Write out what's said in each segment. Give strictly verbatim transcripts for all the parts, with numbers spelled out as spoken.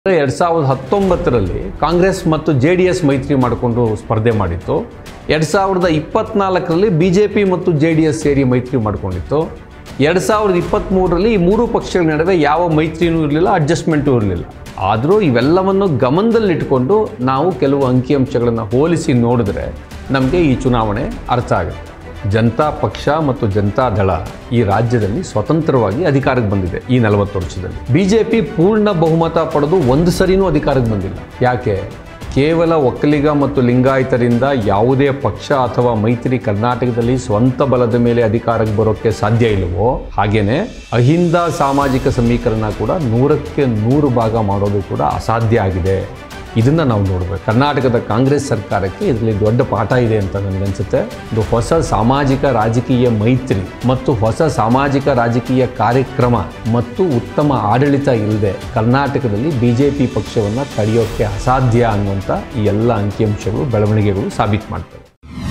ಎರಡು ಸಾವಿರದ ಹತ್ತೊಂಬತ್ತರಲ್ಲಿ ಕಾಂಗ್ರೆಸ್ ಮತ್ತು ಜೆ ಡಿ ಎಸ್ ಮೈತ್ರಿ ಮಾಡಿಕೊಂಡು ಸ್ಪರ್ಧೆ ಮಾಡಿತ್ತು. ಎರಡು ಸಾವಿರದ ಇಪ್ಪತ್ನಾಲ್ಕರಲ್ಲಿ ಬಿ ಜೆ ಪಿ ಮತ್ತು ಜೆ ಡಿ ಎಸ್ ಸೇರಿ ಮೈತ್ರಿ ಮಾಡಿಕೊಂಡಿತ್ತು. ಎರಡು ಸಾವಿರದ ಇಪ್ಪತ್ತ್ಮೂರರಲ್ಲಿ ಈ ಮೂರು ಪಕ್ಷಗಳ ನಡುವೆ ಯಾವ ಮೈತ್ರಿನೂ ಇರಲಿಲ್ಲ, ಅಡ್ಜಸ್ಟ್ಮೆಂಟು ಇರಲಿಲ್ಲ. ಆದರೂ ಇವೆಲ್ಲವನ್ನು ಗಮನದಲ್ಲಿಟ್ಟುಕೊಂಡು ನಾವು ಕೆಲವು ಅಂಕಿಅಂಶಗಳನ್ನು ಹೋಲಿಸಿ ನೋಡಿದ್ರೆ ನಮಗೆ ಈ ಚುನಾವಣೆ ಅರ್ಥ ಆಗುತ್ತೆ. ಜನತಾ ಪಕ್ಷ ಮತ್ತು ಜನತಾ ದಳ ಈ ರಾಜ್ಯದಲ್ಲಿ ಸ್ವತಂತ್ರವಾಗಿ ಅಧಿಕಾರಕ್ಕೆ ಬಂದಿದೆ. ಈ ನಲವತ್ತು ವರ್ಷದಲ್ಲಿ ಬಿ ಜೆ ಪಿ ಪೂರ್ಣ ಬಹುಮತ ಪಡೆದು ಒಂದು ಸರಿನೂ ಅಧಿಕಾರಕ್ಕೆ ಬಂದಿಲ್ಲ. ಯಾಕೆ? ಕೇವಲ ಒಕ್ಕಲಿಗ ಮತ್ತು ಲಿಂಗಾಯತರಿಂದ ಯಾವುದೇ ಪಕ್ಷ ಅಥವಾ ಮೈತ್ರಿ ಕರ್ನಾಟಕದಲ್ಲಿ ಸ್ವಂತ ಬಲದ ಮೇಲೆ ಅಧಿಕಾರಕ್ಕೆ ಬರೋಕ್ಕೆ ಸಾಧ್ಯ ಇಲ್ಲವೋ, ಹಾಗೇನೆ ಅಹಿಂದ ಸಾಮಾಜಿಕ ಸಮೀಕರಣ ಕೂಡ ನೂರಕ್ಕೆ ನೂರು ಭಾಗ ಮಾಡೋದು ಕೂಡ ಅಸಾಧ್ಯ ಆಗಿದೆ. ಇದನ್ನು ನಾವು ನೋಡಬೇಕು. ಕರ್ನಾಟಕದ ಕಾಂಗ್ರೆಸ್ ಸರ್ಕಾರಕ್ಕೆ ಇದರಲ್ಲಿ ದೊಡ್ಡ ಪಾಠ ಇದೆ ಅಂತ ನನಗನ್ಸುತ್ತೆ. ಇದು ಹೊಸ ಸಾಮಾಜಿಕ ರಾಜಕೀಯ ಮೈತ್ರಿ ಮತ್ತು ಹೊಸ ಸಾಮಾಜಿಕ ರಾಜಕೀಯ ಕಾರ್ಯಕ್ರಮ ಮತ್ತು ಉತ್ತಮ ಆಡಳಿತ ಇಲ್ಲದೆ ಕರ್ನಾಟಕದಲ್ಲಿ ಬಿ ಜೆ ಪಿ ಪಕ್ಷವನ್ನು ತಡೆಯೋಕ್ಕೆ ಅಸಾಧ್ಯ ಅನ್ನುವಂಥ ಈ ಎಲ್ಲ ಅಂಕಿಅಂಶಗಳು ಬೆಳವಣಿಗೆಗಳು ಸಾಬೀತು ಮಾಡ್ತವೆ.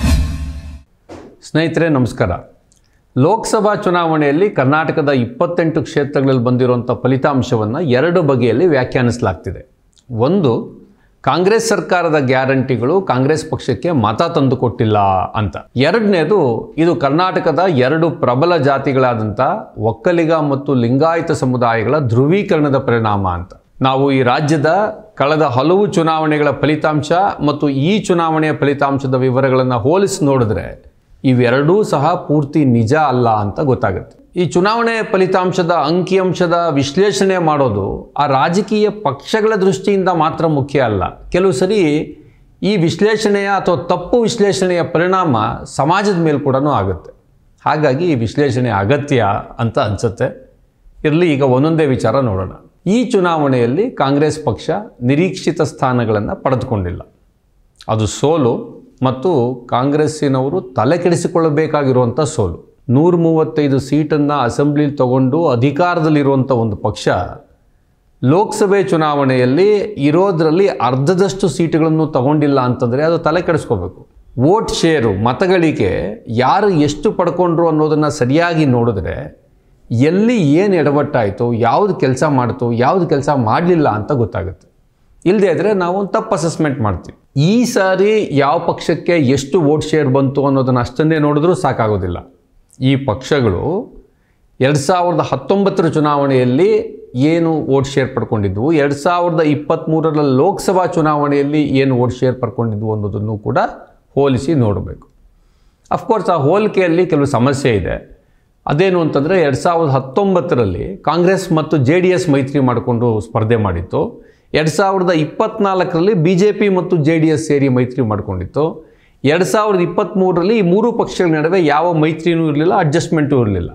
ಸ್ನೇಹಿತರೆ ನಮಸ್ಕಾರ. ಲೋಕಸಭಾ ಚುನಾವಣೆಯಲ್ಲಿ ಕರ್ನಾಟಕದ ಇಪ್ಪತ್ತೆಂಟು ಕ್ಷೇತ್ರಗಳಲ್ಲಿ ಬಂದಿರುವಂಥ ಫಲಿತಾಂಶವನ್ನು ಎರಡು ಬಗೆಯಲ್ಲಿ ವ್ಯಾಖ್ಯಾನಿಸಲಾಗ್ತಿದೆ. ಒಂದು, ಕಾಂಗ್ರೆಸ್ ಸರ್ಕಾರದ ಗ್ಯಾರಂಟಿಗಳು ಕಾಂಗ್ರೆಸ್ ಪಕ್ಷಕ್ಕೆ ಮತ ತಂದುಕೊಟ್ಟಿಲ್ಲ ಅಂತ. ಎರಡನೇದು, ಇದು ಕರ್ನಾಟಕದ ಎರಡು ಪ್ರಬಲ ಜಾತಿಗಳಾದಂಥ ಒಕ್ಕಲಿಗ ಮತ್ತು ಲಿಂಗಾಯತ ಸಮುದಾಯಗಳ ಧ್ರುವೀಕರಣದ ಪರಿಣಾಮ ಅಂತ. ನಾವು ಈ ರಾಜ್ಯದ ಕಳೆದ ಹಲವು ಚುನಾವಣೆಗಳ ಫಲಿತಾಂಶ ಮತ್ತು ಈ ಚುನಾವಣೆಯ ಫಲಿತಾಂಶದ ವಿವರಗಳನ್ನು ಹೋಲಿಸಿ ನೋಡಿದ್ರೆ ಇವೆರಡೂ ಸಹ ಪೂರ್ತಿ ನಿಜ ಅಲ್ಲ ಅಂತ ಗೊತ್ತಾಗುತ್ತೆ. ಈ ಚುನಾವಣೆ ಫಲಿತಾಂಶದ ಅಂಕಿಅಂಶದ ವಿಶ್ಲೇಷಣೆ ಮಾಡೋದು ಆ ರಾಜಕೀಯ ಪಕ್ಷಗಳ ದೃಷ್ಟಿಯಿಂದ ಮಾತ್ರ ಮುಖ್ಯ ಅಲ್ಲ. ಕೆಲವು ಸರಿ ಈ ವಿಶ್ಲೇಷಣೆಯ ಅಥವಾ ತಪ್ಪು ವಿಶ್ಲೇಷಣೆಯ ಪರಿಣಾಮ ಸಮಾಜದ ಮೇಲೆ ಕೂಡ ಆಗುತ್ತೆ. ಹಾಗಾಗಿ ಈ ವಿಶ್ಲೇಷಣೆ ಅಗತ್ಯ ಅಂತ ಅನಿಸುತ್ತೆ. ಇರಲಿ, ಈಗ ಒಂದೊಂದೇ ವಿಚಾರ ನೋಡೋಣ. ಈ ಚುನಾವಣೆಯಲ್ಲಿ ಕಾಂಗ್ರೆಸ್ ಪಕ್ಷ ನಿರೀಕ್ಷಿತ ಸ್ಥಾನಗಳನ್ನು ಪಡೆದುಕೊಂಡಿಲ್ಲ. ಅದು ಸೋಲು ಮತ್ತು ಕಾಂಗ್ರೆಸ್ಸಿನವರು ತಲೆ ಕೆಡಿಸಿಕೊಳ್ಳಬೇಕಾಗಿರುವಂಥ ಸೋಲು. ನೂರ ಮೂವತ್ತೈದು ಸೀಟನ್ನು ಅಸೆಂಬ್ಲಿಲಿ ತಗೊಂಡು ಅಧಿಕಾರದಲ್ಲಿರುವಂಥ ಒಂದು ಪಕ್ಷ ಲೋಕಸಭೆ ಚುನಾವಣೆಯಲ್ಲಿ ಇರೋದರಲ್ಲಿ ಅರ್ಧದಷ್ಟು ಸೀಟುಗಳನ್ನು ತಗೊಂಡಿಲ್ಲ ಅಂತಂದರೆ ಅದು ತಲೆ ಕೆಡಿಸ್ಕೋಬೇಕು. ವೋಟ್ ಶೇರು, ಮತಗಳಿಕೆ ಯಾರು ಎಷ್ಟು ಪಡ್ಕೊಂಡ್ರು ಅನ್ನೋದನ್ನು ಸರಿಯಾಗಿ ನೋಡಿದ್ರೆ ಎಲ್ಲಿ ಏನು ಎಡವಟ್ಟಾಯಿತು, ಯಾವುದು ಕೆಲಸ ಮಾಡ್ತು, ಯಾವುದು ಕೆಲಸ ಮಾಡಲಿಲ್ಲ ಅಂತ ಗೊತ್ತಾಗುತ್ತೆ. ಇಲ್ಲದೇ ಇದ್ದರೆ ನಾವು ಒಂದು ತಪ್ಪು ಅಸೆಸ್ಮೆಂಟ್ ಮಾಡ್ತೀವಿ. ಈ ಸಾರಿ ಯಾವ ಪಕ್ಷಕ್ಕೆ ಎಷ್ಟು ವೋಟ್ ಶೇರ್ ಬಂತು ಅನ್ನೋದನ್ನು ಅಷ್ಟನ್ನೇ ನೋಡಿದ್ರೂ ಸಾಕಾಗೋದಿಲ್ಲ. ಈ ಪಕ್ಷಗಳು ಎರಡು ಸಾವಿರದ ಹತ್ತೊಂಬತ್ತರ ಚುನಾವಣೆಯಲ್ಲಿ ಏನು ವೋಟ್ ಶೇರ್ ಪಡ್ಕೊಂಡಿದ್ವು, ಎರಡು ಸಾವಿರದ ಇಪ್ಪತ್ತ್ಮೂರರ ಲೋಕಸಭಾ ಚುನಾವಣೆಯಲ್ಲಿ ಏನು ವೋಟ್ ಶೇರ್ ಪಡ್ಕೊಂಡಿದ್ವು ಅನ್ನೋದನ್ನು ಕೂಡ ಹೋಲಿಸಿ ನೋಡಬೇಕು. ಅಫ್ಕೋರ್ಸ್ ಆ ಹೋಲಿಕೆಯಲ್ಲಿ ಕೆಲವು ಸಮಸ್ಯೆ ಇದೆ. ಅದೇನು ಅಂತಂದರೆ ಎರಡು ಸಾವಿರದ ಹತ್ತೊಂಬತ್ತರಲ್ಲಿ ಕಾಂಗ್ರೆಸ್ ಮತ್ತು ಜೆ ಡಿ ಎಸ್ ಮೈತ್ರಿ ಮಾಡಿಕೊಂಡು ಸ್ಪರ್ಧೆ ಮಾಡಿತ್ತು. ಎರಡು ಸಾವಿರದ ಇಪ್ಪತ್ತ್ನಾಲ್ಕರಲ್ಲಿ ಬಿ ಜೆ ಪಿ ಮತ್ತು ಜೆ ಡಿ ಎಸ್ ಸೇರಿ ಮೈತ್ರಿ ಮಾಡಿಕೊಂಡಿತ್ತು. ಎರಡು ಸಾವಿರದ ಇಪ್ಪತ್ತ್ಮೂರರಲ್ಲಿ ಈ ಮೂರು ಪಕ್ಷಗಳ ನಡುವೆ ಯಾವ ಮೈತ್ರಿನೂ ಇರಲಿಲ್ಲ, ಅಡ್ಜಸ್ಟ್ಮೆಂಟು ಇರಲಿಲ್ಲ.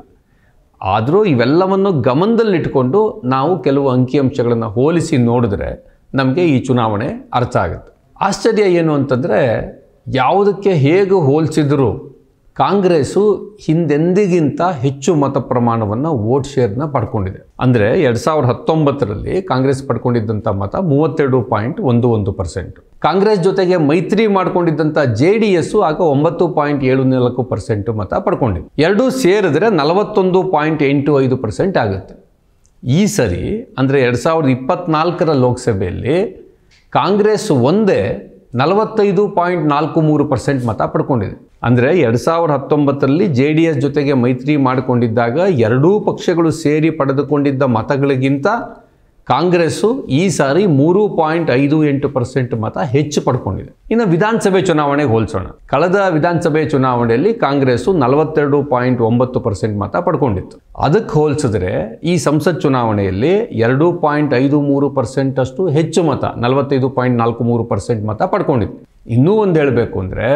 ಆದರೂ ಇವೆಲ್ಲವನ್ನು ಗಮನದಲ್ಲಿಟ್ಟುಕೊಂಡು ನಾವು ಕೆಲವು ಅಂಕಿಅಂಶಗಳನ್ನು ಹೋಲಿಸಿ ನೋಡಿದ್ರೆ ನಮಗೆ ಈ ಚುನಾವಣೆ ಅರ್ಥ ಆಗುತ್ತೆ. ಆಶ್ಚರ್ಯ ಏನು ಅಂತಂದರೆ, ಯಾವುದಕ್ಕೆ ಹೇಗೆ ಹೋಲಿಸಿದರೂ ಕಾಂಗ್ರೆಸ್ಸು ಹಿಂದೆಂದಿಗಿಂತ ಹೆಚ್ಚು ಮತ ಪ್ರಮಾಣವನ್ನು ವೋಟ್ ಶೇರ್ನ ಪಡ್ಕೊಂಡಿದೆ. ಅಂದರೆ ಎರಡು ಸಾವಿರದ ಹತ್ತೊಂಬತ್ತರಲ್ಲಿ ಕಾಂಗ್ರೆಸ್ ಪಡ್ಕೊಂಡಿದ್ದಂಥ ಮತ ಮೂವತ್ತೆರಡು ಪಾಯಿಂಟ್ ಒಂದು ಒಂದು ಪರ್ಸೆಂಟ್. ಕಾಂಗ್ರೆಸ್ ಜೊತೆಗೆ ಮೈತ್ರಿ ಮಾಡ್ಕೊಂಡಿದ್ದಂಥ ಜೆ ಡಿ ಎಸ್ಸು ಆಗ ಒಂಬತ್ತು ಪಾಯಿಂಟ್ ಏಳು ನಾಲ್ಕು ಪರ್ಸೆಂಟ್ ಮತ ಪಡ್ಕೊಂಡಿದೆ. ಎರಡೂ ಸೇರಿದ್ರೆ ನಲವತ್ತೊಂದು ಪಾಯಿಂಟ್ ಎಂಟು ಐದು ಪರ್ಸೆಂಟ್ ಆಗುತ್ತೆ. ಈ ಸರಿ ಅಂದರೆ ಎರಡು ಸಾವಿರದ ಇಪ್ಪತ್ತ್ನಾಲ್ಕರ ಲೋಕಸಭೆಯಲ್ಲಿ ಕಾಂಗ್ರೆಸ್ ಒಂದೇ ನಲವತ್ತೈದು ಪಾಯಿಂಟ್ ನಾಲ್ಕು ಮೂರು ಪರ್ಸೆಂಟ್ ಮತ ಪಡ್ಕೊಂಡಿದೆ. ಅಂದರೆ ಎರಡು ಸಾವಿರದ ಹತ್ತೊಂಬತ್ತರಲ್ಲಿ ಜೆ ಡಿ ಎಸ್ ಜೊತೆಗೆ ಮೈತ್ರಿ ಮಾಡಿಕೊಂಡಿದ್ದಾಗ ಎರಡೂ ಪಕ್ಷಗಳು ಸೇರಿ ಪಡೆದುಕೊಂಡಿದ್ದ ಮತಗಳಿಗಿಂತ ಕಾಂಗ್ರೆಸ್ಸು ಈ ಸಾರಿ ಮೂರು ಪಾಯಿಂಟ್ ಐದು ಎಂಟು ಪರ್ಸೆಂಟ್ ಮತ ಹೆಚ್ಚು ಪಡ್ಕೊಂಡಿದೆ. ಇನ್ನು ವಿಧಾನಸಭೆ ಚುನಾವಣೆಗೆ ಹೋಲಿಸೋಣ. ಕಳೆದ ವಿಧಾನಸಭೆ ಚುನಾವಣೆಯಲ್ಲಿ ಕಾಂಗ್ರೆಸ್ಸು ನಲವತ್ತೆರಡು ಪಾಯಿಂಟ್ ಒಂಬತ್ತು ಪರ್ಸೆಂಟ್ ಮತ ಪಡ್ಕೊಂಡಿತ್ತು. ಅದಕ್ಕೆ ಹೋಲಿಸಿದ್ರೆ ಈ ಸಂಸತ್ ಚುನಾವಣೆಯಲ್ಲಿ ಎರಡು ಪಾಯಿಂಟ್ ಐದು ಮೂರು ಪರ್ಸೆಂಟ್ ಅಷ್ಟು ಹೆಚ್ಚು ಮತ, ನಲವತ್ತೈದು ಪಾಯಿಂಟ್ ನಾಲ್ಕು ಮೂರು ಪರ್ಸೆಂಟ್ ಮತ ಪಡ್ಕೊಂಡಿತ್ತು. ಇನ್ನೂ ಒಂದು ಹೇಳಬೇಕು ಅಂದರೆ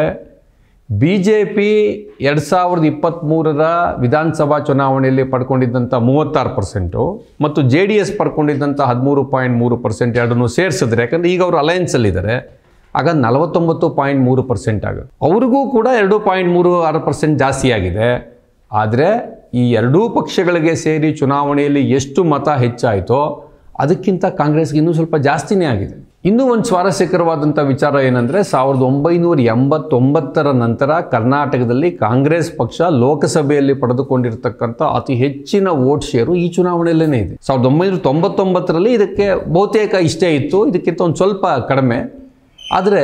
ಬಿ ಜೆ ಪಿ ಎರಡು ಸಾವಿರದ ಇಪ್ಪತ್ತ್ಮೂರರ ವಿಧಾನಸಭಾ ಚುನಾವಣೆಯಲ್ಲಿ ಪಡ್ಕೊಂಡಿದ್ದಂಥ ಮೂವತ್ತಾರು ಪರ್ಸೆಂಟು ಮತ್ತು ಜೆ ಡಿ ಎಸ್ ಪಡ್ಕೊಂಡಿದ್ದಂಥ ಹದಿಮೂರು ಪಾಯಿಂಟ್ ಮೂರು ಪರ್ಸೆಂಟ್ ಎರಡನ್ನೂ ಸೇರಿಸಿದ್ರೆ, ಯಾಕಂದರೆ ಈಗ ಅವರು ಅಲಯನ್ಸಲ್ಲಿದ್ದಾರೆ, ಆಗ ನಲವತ್ತೊಂಬತ್ತು ಪಾಯಿಂಟ್ ಮೂರು ಪರ್ಸೆಂಟ್ ಆಗುತ್ತೆ. ಅವ್ರಿಗೂ ಕೂಡ ಎರಡು ಪಾಯಿಂಟ್ ಮೂರು ಆರು ಪರ್ಸೆಂಟ್ ಜಾಸ್ತಿ ಆಗಿದೆ. ಆದರೆ ಈ ಎರಡೂ ಪಕ್ಷಗಳಿಗೆ ಸೇರಿ ಚುನಾವಣೆಯಲ್ಲಿ ಎಷ್ಟು ಮತ ಹೆಚ್ಚಾಯಿತೋ ಅದಕ್ಕಿಂತ ಕಾಂಗ್ರೆಸ್ಗೆ ಇನ್ನೂ ಸ್ವಲ್ಪ ಜಾಸ್ತಿನೇ ಆಗಿದೆ. ಇನ್ನೂ ಒಂದು ಸ್ವಾರಸ್ಯಕರವಾದಂಥ ವಿಚಾರ ಏನಂದರೆ, ಸಾವಿರದ ಒಂಬೈನೂರ ಎಂಬತ್ತೊಂಬತ್ತರ ನಂತರ ಕರ್ನಾಟಕದಲ್ಲಿ ಕಾಂಗ್ರೆಸ್ ಪಕ್ಷ ಲೋಕಸಭೆಯಲ್ಲಿ ಪಡೆದುಕೊಂಡಿರ್ತಕ್ಕಂಥ ಅತಿ ಹೆಚ್ಚಿನ ವೋಟ್ ಶೇರು ಈ ಚುನಾವಣೆಯಲ್ಲೇ ಇದೆ. ಸಾವಿರದ ಒಂಬೈನೂರ ತೊಂಬತ್ತೊಂಬತ್ತರಲ್ಲಿ ಇದಕ್ಕೆ ಬಹುತೇಕ ಇಷ್ಟೇ ಇತ್ತು, ಇದಕ್ಕಿಂತ ಒಂದು ಸ್ವಲ್ಪ ಕಡಿಮೆ. ಆದರೆ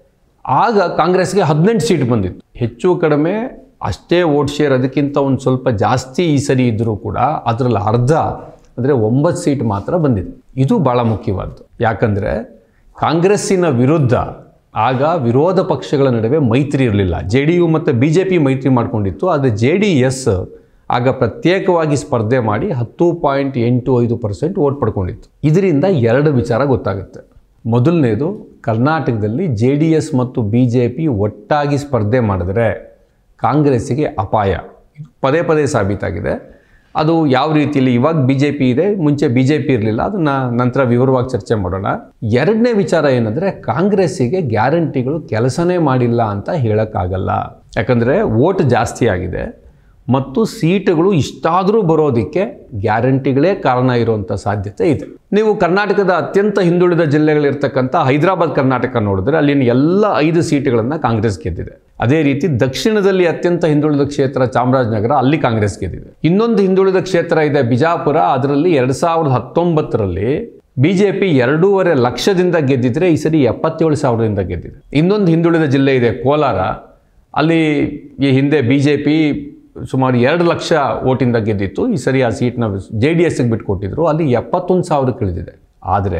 ಆಗ ಕಾಂಗ್ರೆಸ್ಗೆ ಹದಿನೆಂಟು ಸೀಟ್ ಬಂದಿತ್ತು. ಹೆಚ್ಚು ಕಡಿಮೆ ಅಷ್ಟೇ ವೋಟ್ ಶೇರ್, ಅದಕ್ಕಿಂತ ಒಂದು ಸ್ವಲ್ಪ ಜಾಸ್ತಿ ಈ ಸರಿ ಇದ್ದರೂ ಕೂಡ ಅದರಲ್ಲಿ ಅರ್ಧ ಅಂದರೆ ಒಂಬತ್ತು ಸೀಟ್ ಮಾತ್ರ ಬಂದಿದೆ. ಇದು ಭಾಳ ಮುಖ್ಯವಾದ್ದು. ಯಾಕಂದರೆ ಕಾಂಗ್ರೆಸ್ಸಿನ ವಿರುದ್ಧ ಆಗ ವಿರೋಧ ಪಕ್ಷಗಳ ನಡುವೆ ಮೈತ್ರಿ ಇರಲಿಲ್ಲ. ಜೆ ಡಿ ಯು ಮತ್ತು ಬಿ ಜೆ ಪಿ ಮೈತ್ರಿ ಮಾಡಿಕೊಂಡಿತ್ತು. ಆದರೆ ಜೆ ಡಿ ಎಸ್ ಆಗ ಪ್ರತ್ಯೇಕವಾಗಿ ಸ್ಪರ್ಧೆ ಮಾಡಿ ಹತ್ತು ಪಾಯಿಂಟ್ ಎಂಟು ಐದು ಪರ್ಸೆಂಟ್ ವೋಟ್ ಪಡ್ಕೊಂಡಿತ್ತು. ಇದರಿಂದ ಎರಡು ವಿಚಾರ ಗೊತ್ತಾಗುತ್ತೆ. ಮೊದಲನೇದು, ಕರ್ನಾಟಕದಲ್ಲಿ ಜೆ ಡಿ ಎಸ್ ಮತ್ತು ಬಿ ಜೆ ಪಿ ಒಟ್ಟಾಗಿ ಸ್ಪರ್ಧೆ ಮಾಡಿದ್ರೆ ಕಾಂಗ್ರೆಸ್ಸಿಗೆ ಅಪಾಯ. ಇದು ಪದೇ ಪದೇ ಸಾಬೀತಾಗಿದೆ. ಅದು ಯಾವ ರೀತಿಯಲ್ಲಿ, ಇವಾಗ ಬಿ ಜೆ ಪಿ ಇದೆ, ಮುಂಚೆ ಬಿ ಜೆ ಪಿ ಇರಲಿಲ್ಲ, ಅದನ್ನು ನಂತರ ವಿವರವಾಗಿ ಚರ್ಚೆ ಮಾಡೋಣ. ಎರಡನೇ ವಿಚಾರ ಏನಂದರೆ, ಕಾಂಗ್ರೆಸ್ಸಿಗೆ ಗ್ಯಾರಂಟಿಗಳು ಕೆಲಸನೇ ಮಾಡಿಲ್ಲ ಅಂತ ಹೇಳೋಕ್ಕಾಗಲ್ಲ. ಯಾಕಂದರೆ ವೋಟ್ ಜಾಸ್ತಿ ಆಗಿದೆ ಮತ್ತು ಸೀಟುಗಳು ಇಷ್ಟಾದರೂ ಬರೋದಕ್ಕೆ ಗ್ಯಾರಂಟಿಗಳೇ ಕಾರಣ ಇರುವಂಥ ಸಾಧ್ಯತೆ ಇದೆ. ನೀವು ಕರ್ನಾಟಕದ ಅತ್ಯಂತ ಹಿಂದುಳಿದ ಜಿಲ್ಲೆಗಳಿರ್ತಕ್ಕಂಥ ಹೈದರಾಬಾದ್ ಕರ್ನಾಟಕ ನೋಡಿದ್ರೆ ಅಲ್ಲಿನ ಎಲ್ಲ ಐದು ಸೀಟುಗಳನ್ನು ಕಾಂಗ್ರೆಸ್ ಗೆದ್ದಿದೆ. ಅದೇ ರೀತಿ ದಕ್ಷಿಣದಲ್ಲಿ ಅತ್ಯಂತ ಹಿಂದುಳಿದ ಕ್ಷೇತ್ರ ಚಾಮರಾಜನಗರ, ಅಲ್ಲಿ ಕಾಂಗ್ರೆಸ್ ಗೆದ್ದಿದೆ. ಇನ್ನೊಂದು ಹಿಂದುಳಿದ ಕ್ಷೇತ್ರ ಇದೆ ಬಿಜಾಪುರ, ಅದರಲ್ಲಿ ಎರಡು ಸಾವಿರದ ಹತ್ತೊಂಬತ್ತರಲ್ಲಿ ಬಿ ಜೆ ಪಿ ಎರಡೂವರೆ ಲಕ್ಷದಿಂದ ಗೆದ್ದಿದ್ರೆ ಈ ಸರಿ ಎಪ್ಪತ್ತೇಳು ಸಾವಿರದಿಂದ ಗೆದ್ದಿದೆ. ಇನ್ನೊಂದು ಹಿಂದುಳಿದ ಜಿಲ್ಲೆ ಇದೆ ಕೋಲಾರ, ಅಲ್ಲಿ ಈ ಹಿಂದೆ ಬಿ ಜೆ ಪಿ ಸುಮಾರು ಎರಡು ಲಕ್ಷ ಓಟಿಂದ ಗೆದ್ದಿತ್ತು. ಈ ಸರಿ ಆ ಸೀಟ್ನ ಜೆ ಡಿ ಎಸ್ಗೆ ಬಿಟ್ಕೊಟ್ಟಿದ್ರು, ಅಲ್ಲಿ ಎಪ್ಪತ್ತೊಂದು ಸಾವಿರಕ್ಕೆ ಇಳಿದಿದೆ. ಆದರೆ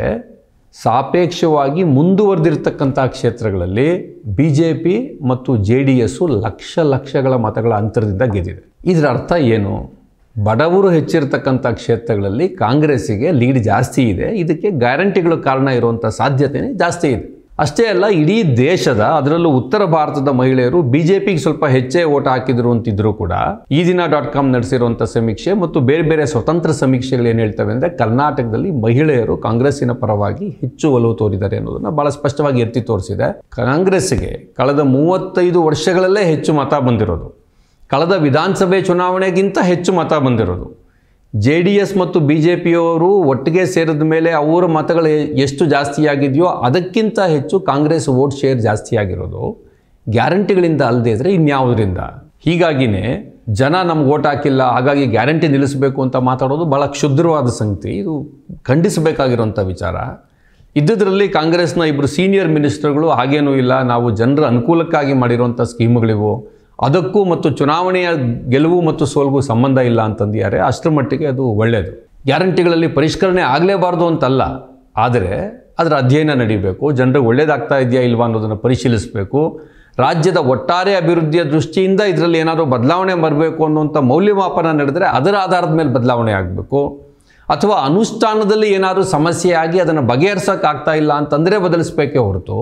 ಸಾಪೇಕ್ಷವಾಗಿ ಮುಂದುವರೆದಿರ್ತಕ್ಕಂಥ ಕ್ಷೇತ್ರಗಳಲ್ಲಿ ಬಿ ಜೆ ಪಿ ಮತ್ತು ಜೆ ಡಿ ಎಸ್ಸು ಲಕ್ಷ ಲಕ್ಷಗಳ ಮತಗಳ ಅಂತರದಿಂದ ಗೆದ್ದಿದೆ. ಇದರ ಅರ್ಥ ಏನು? ಬಡವರು ಹೆಚ್ಚಿರ್ತಕ್ಕಂಥ ಕ್ಷೇತ್ರಗಳಲ್ಲಿ ಕಾಂಗ್ರೆಸ್ಸಿಗೆ ಲೀಡ್ ಜಾಸ್ತಿ ಇದೆ. ಇದಕ್ಕೆ ಗ್ಯಾರಂಟಿಗಳು ಕಾರಣ ಇರುವಂಥ ಸಾಧ್ಯತೆಯೇ ಜಾಸ್ತಿ ಇದೆ. ಅಷ್ಟೇ ಅಲ್ಲ, ಇಡೀ ದೇಶದ, ಅದರಲ್ಲೂ ಉತ್ತರ ಭಾರತದ ಮಹಿಳೆಯರು ಬಿ ಜೆ ಪಿಗೆ ಸ್ವಲ್ಪ ಹೆಚ್ಚೇ ಓಟ್ ಹಾಕಿದ್ರು ಅಂತಿದ್ರು ಕೂಡ ಈ ದಿನ ಡಾಟ್ ಕಾಮ್ ನಡೆಸಿರುವಂಥ ಸಮೀಕ್ಷೆ ಮತ್ತು ಬೇರೆ ಬೇರೆ ಸ್ವತಂತ್ರ ಸಮೀಕ್ಷೆಗಳು ಏನು ಹೇಳ್ತವೆ ಅಂದರೆ, ಕರ್ನಾಟಕದಲ್ಲಿ ಮಹಿಳೆಯರು ಕಾಂಗ್ರೆಸ್ಸಿನ ಪರವಾಗಿ ಹೆಚ್ಚು ಒಲವು ತೋರಿದ್ದಾರೆ ಅನ್ನೋದನ್ನು ಭಾಳ ಸ್ಪಷ್ಟವಾಗಿ ಎತ್ತಿ ತೋರಿಸಿದೆ. ಕಾಂಗ್ರೆಸ್ಸಿಗೆ ಕಳೆದ ಮೂವತ್ತೈದು ವರ್ಷಗಳಲ್ಲೇ ಹೆಚ್ಚು ಮತ ಬಂದಿರೋದು, ಕಳೆದ ವಿಧಾನಸಭೆ ಚುನಾವಣೆಗಿಂತ ಹೆಚ್ಚು ಮತ ಬಂದಿರೋದು. ಜೆ ಡಿ ಎಸ್ ಮತ್ತು ಬಿ ಜೆ ಪಿಯವರು ಒಟ್ಟಿಗೆ ಸೇರಿದ ಮೇಲೆ ಅವರ ಮತಗಳು ಎಷ್ಟು ಜಾಸ್ತಿ ಆಗಿದೆಯೋ ಅದಕ್ಕಿಂತ ಹೆಚ್ಚು ಕಾಂಗ್ರೆಸ್ ವೋಟ್ ಶೇರ್ ಜಾಸ್ತಿ ಆಗಿರೋದು ಗ್ಯಾರಂಟಿಗಳಿಂದ ಅಲ್ಲದೆ ಇದ್ದರೆ ಇನ್ಯಾವುದರಿಂದ. ಹೀಗಾಗಿಯೇ ಜನ ನಮ್ಗೆ ವೋಟ್ ಹಾಕಿಲ್ಲ, ಹಾಗಾಗಿ ಗ್ಯಾರಂಟಿ ನಿಲ್ಲಿಸಬೇಕು ಅಂತ ಮಾತಾಡೋದು ಭಾಳ ಕ್ಷುದ್ರವಾದ ಸಂಗತಿ. ಇದು ಖಂಡಿಸಬೇಕಾಗಿರೋಂಥ ವಿಚಾರ. ಇದ್ದುದರಲ್ಲಿ ಕಾಂಗ್ರೆಸ್ನ ಇಬ್ಬರು ಸೀನಿಯರ್ ಮಿನಿಸ್ಟರ್ಗಳು ಹಾಗೇನೂ ಇಲ್ಲ, ನಾವು ಜನರ ಅನುಕೂಲಕ್ಕಾಗಿ ಮಾಡಿರುವಂಥ ಸ್ಕೀಮ್ಗಳಿವು, ಅದಕ್ಕೂ ಮತ್ತು ಚುನಾವಣೆಯ ಗೆಲುವು ಮತ್ತು ಸೋಲ್ಗೂ ಸಂಬಂಧ ಇಲ್ಲ ಅಂತಂದಿದ್ದಾರೆ. ಅಷ್ಟರ ಮಟ್ಟಿಗೆ ಅದು ಒಳ್ಳೆಯದು. ಗ್ಯಾರಂಟಿಗಳಲ್ಲಿ ಪರಿಷ್ಕರಣೆ ಆಗಲೇಬಾರ್ದು ಅಂತಲ್ಲ, ಆದರೆ ಅದರ ಅಧ್ಯಯನ ನಡೀಬೇಕು. ಜನರಿಗೆ ಒಳ್ಳೇದಾಗ್ತಾ ಇದೆಯಾ ಇಲ್ವಾ ಅನ್ನೋದನ್ನು ಪರಿಶೀಲಿಸಬೇಕು. ರಾಜ್ಯದ ಒಟ್ಟಾರೆ ಅಭಿವೃದ್ಧಿಯ ದೃಷ್ಟಿಯಿಂದ ಇದರಲ್ಲಿ ಏನಾದರೂ ಬದಲಾವಣೆ ಬರಬೇಕು ಅನ್ನುವಂಥ ಮೌಲ್ಯಮಾಪನ ನಡೆದರೆ ಅದರ ಆಧಾರದ ಮೇಲೆ ಬದಲಾವಣೆ ಆಗಬೇಕು. ಅಥವಾ ಅನುಷ್ಠಾನದಲ್ಲಿ ಏನಾದರೂ ಸಮಸ್ಯೆ ಆಗಿ ಅದನ್ನು ಬಗೆಹರಿಸೋಕ್ಕಾಗ್ತಾ ಇಲ್ಲ ಅಂತಂದರೆ ಬದಲಿಸಬೇಕೇ ಹೊರತು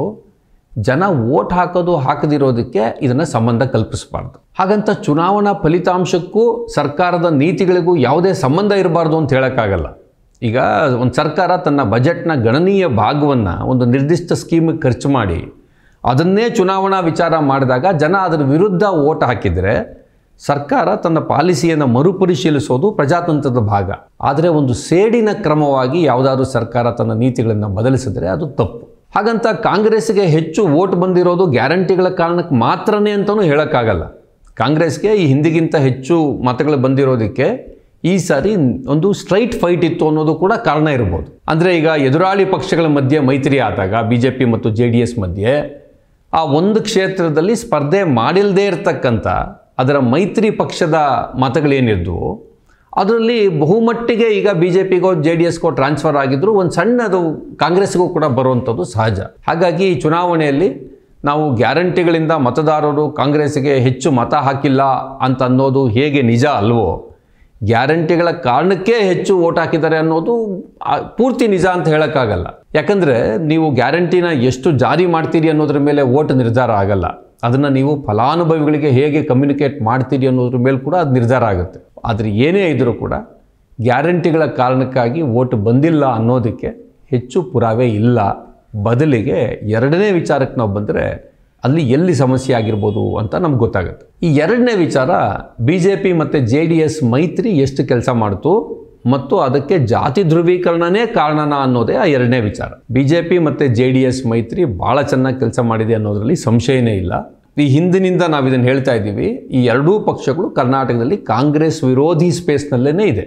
ಜನ ವೋಟ್ ಹಾಕೋದು ಹಾಕದಿರೋದಕ್ಕೆ ಇದನ್ನು ಸಂಬಂಧ ಕಲ್ಪಿಸಬಾರ್ದು. ಹಾಗಂತ ಚುನಾವಣಾ ಫಲಿತಾಂಶಕ್ಕೂ ಸರ್ಕಾರದ ನೀತಿಗಳಿಗೂ ಯಾವುದೇ ಸಂಬಂಧ ಇರಬಾರ್ದು ಅಂತ ಹೇಳೋಕ್ಕಾಗಲ್ಲ. ಈಗ ಒಂದು ಸರ್ಕಾರ ತನ್ನ ಬಜೆಟ್ನ ಗಣನೀಯ ಭಾಗವನ್ನು ಒಂದು ನಿರ್ದಿಷ್ಟ ಸ್ಕೀಮಿಗೆ ಖರ್ಚು ಮಾಡಿ ಅದನ್ನೇ ಚುನಾವಣಾ ವಿಚಾರ ಮಾಡಿದಾಗ ಜನ ಅದರ ವಿರುದ್ಧ ವೋಟ್ ಹಾಕಿದರೆ ಸರ್ಕಾರ ತನ್ನ ಪಾಲಿಸಿಯನ್ನು ಮರುಪರಿಶೀಲಿಸೋದು ಪ್ರಜಾತಂತ್ರದ ಭಾಗ. ಆದರೆ ಒಂದು ಸೇಡಿನ ಕ್ರಮವಾಗಿ ಯಾವುದಾದ್ರೂ ಸರ್ಕಾರ ತನ್ನ ನೀತಿಗಳನ್ನು ಬದಲಿಸಿದರೆ ಅದು ತಪ್ಪು. ಹಾಗಂತ ಕಾಂಗ್ರೆಸ್ಗೆ ಹೆಚ್ಚು ವೋಟ್ ಬಂದಿರೋದು ಗ್ಯಾರಂಟಿಗಳ ಕಾರಣಕ್ಕೆ ಮಾತ್ರನೇ ಅಂತಲೂ ಹೇಳೋಕ್ಕಾಗಲ್ಲ. ಕಾಂಗ್ರೆಸ್ಗೆ ಈ ಹಿಂದಿಗಿಂತ ಹೆಚ್ಚು ಮತಗಳು ಬಂದಿರೋದಕ್ಕೆ ಈ ಸಾರಿ ಒಂದು ಸ್ಟ್ರೈಟ್ ಫೈಟ್ ಇತ್ತು ಅನ್ನೋದು ಕೂಡ ಕಾರಣ ಇರ್ಬೋದು. ಅಂದರೆ ಈಗ ಎದುರಾಳಿ ಪಕ್ಷಗಳ ಮಧ್ಯೆ ಮೈತ್ರಿ ಆದಾಗ ಬಿ ಜೆ ಪಿ ಮತ್ತು ಜೆ ಡಿ ಎಸ್ ಮಧ್ಯೆ ಆ ಒಂದು ಕ್ಷೇತ್ರದಲ್ಲಿ ಸ್ಪರ್ಧೆ ಮಾಡಿಲ್ಲದೇ ಇರತಕ್ಕಂಥ ಅದರ ಮೈತ್ರಿ ಪಕ್ಷದ ಮತಗಳೇನಿದ್ವು ಅದರಲ್ಲಿ ಬಹುಮಟ್ಟಿಗೆ ಈಗ ಬಿ ಜೆ ಪಿಗೋ ಜೆ ಡಿ ಎಸ್ಗೋ ಟ್ರಾನ್ಸ್ಫರ್ ಆಗಿದ್ರು, ಒಂದು ಸಣ್ಣದು ಕಾಂಗ್ರೆಸ್ಗೂ ಕೂಡ ಬರುವಂಥದ್ದು ಸಹಜ. ಹಾಗಾಗಿ ಈ ಚುನಾವಣೆಯಲ್ಲಿ ನಾವು ಗ್ಯಾರಂಟಿಗಳಿಂದ ಮತದಾರರು ಕಾಂಗ್ರೆಸ್ಗೆ ಹೆಚ್ಚು ಮತ ಹಾಕಿಲ್ಲ ಅಂತ ಅನ್ನೋದು ಹೇಗೆ ನಿಜ ಅಲ್ವೋ, ಗ್ಯಾರಂಟಿಗಳ ಕಾರಣಕ್ಕೆ ಹೆಚ್ಚು ವೋಟ್ ಹಾಕಿದ್ದಾರೆ ಅನ್ನೋದು ಪೂರ್ತಿ ನಿಜ ಅಂತ ಹೇಳೋಕ್ಕಾಗಲ್ಲ. ಯಾಕಂದರೆ ನೀವು ಗ್ಯಾರಂಟಿನ ಎಷ್ಟು ಜಾರಿ ಮಾಡ್ತೀರಿ ಅನ್ನೋದ್ರ ಮೇಲೆ ವೋಟ್ ನಿರ್ಧಾರ ಆಗಲ್ಲ. ಅದನ್ನು ನೀವು ಫಲಾನುಭವಿಗಳಿಗೆ ಹೇಗೆ ಕಮ್ಯುನಿಕೇಟ್ ಮಾಡ್ತೀರಿ ಅನ್ನೋದ್ರ ಮೇಲೆ ಕೂಡ ಅದು ನಿರ್ಧಾರ ಆಗುತ್ತೆ. ಆದರೆ ಏನೇ ಇದ್ದರೂ ಕೂಡ ಗ್ಯಾರಂಟಿಗಳ ಕಾರಣಕ್ಕಾಗಿ ವೋಟ್ ಬಂದಿಲ್ಲ ಅನ್ನೋದಕ್ಕೆ ಹೆಚ್ಚು ಪುರಾವೆ ಇಲ್ಲ. ಬದಲಿಗೆ ಎರಡನೇ ವಿಚಾರಕ್ಕೆ ನಾವು ಬಂದರೆ ಅಲ್ಲಿ ಎಲ್ಲಿ ಸಮಸ್ಯೆ ಆಗಿರ್ಬೋದು ಅಂತ ನಮ್ಗೆ ಗೊತ್ತಾಗುತ್ತೆ. ಈ ಎರಡನೇ ವಿಚಾರ, ಬಿ ಜೆ ಪಿ ಮತ್ತು ಜೆ ಡಿ ಎಸ್ ಮೈತ್ರಿ ಎಷ್ಟು ಕೆಲಸ ಮಾಡ್ತು ಮತ್ತು ಅದಕ್ಕೆ ಜಾತಿ ಧ್ರುವೀಕರಣನೇ ಕಾರಣನ ಅನ್ನೋದೇ ಆ ಎರಡನೇ ವಿಚಾರ. ಬಿ ಜೆ ಪಿ ಮತ್ತು ಜೆ ಡಿ ಎಸ್ ಮೈತ್ರಿ ಭಾಳ ಚೆನ್ನಾಗಿ ಕೆಲಸ ಮಾಡಿದೆ ಅನ್ನೋದರಲ್ಲಿ ಸಂಶಯನೇ ಇಲ್ಲ. ಈ ಹಿಂದಿನಿಂದ ನಾವು ಇದನ್ನು ಹೇಳ್ತಾ ಇದ್ದೀವಿ, ಈ ಎರಡೂ ಪಕ್ಷಗಳು ಕರ್ನಾಟಕದಲ್ಲಿ ಕಾಂಗ್ರೆಸ್ ವಿರೋಧಿ ಸ್ಪೇಸ್ನಲ್ಲೇ ಇದೆ.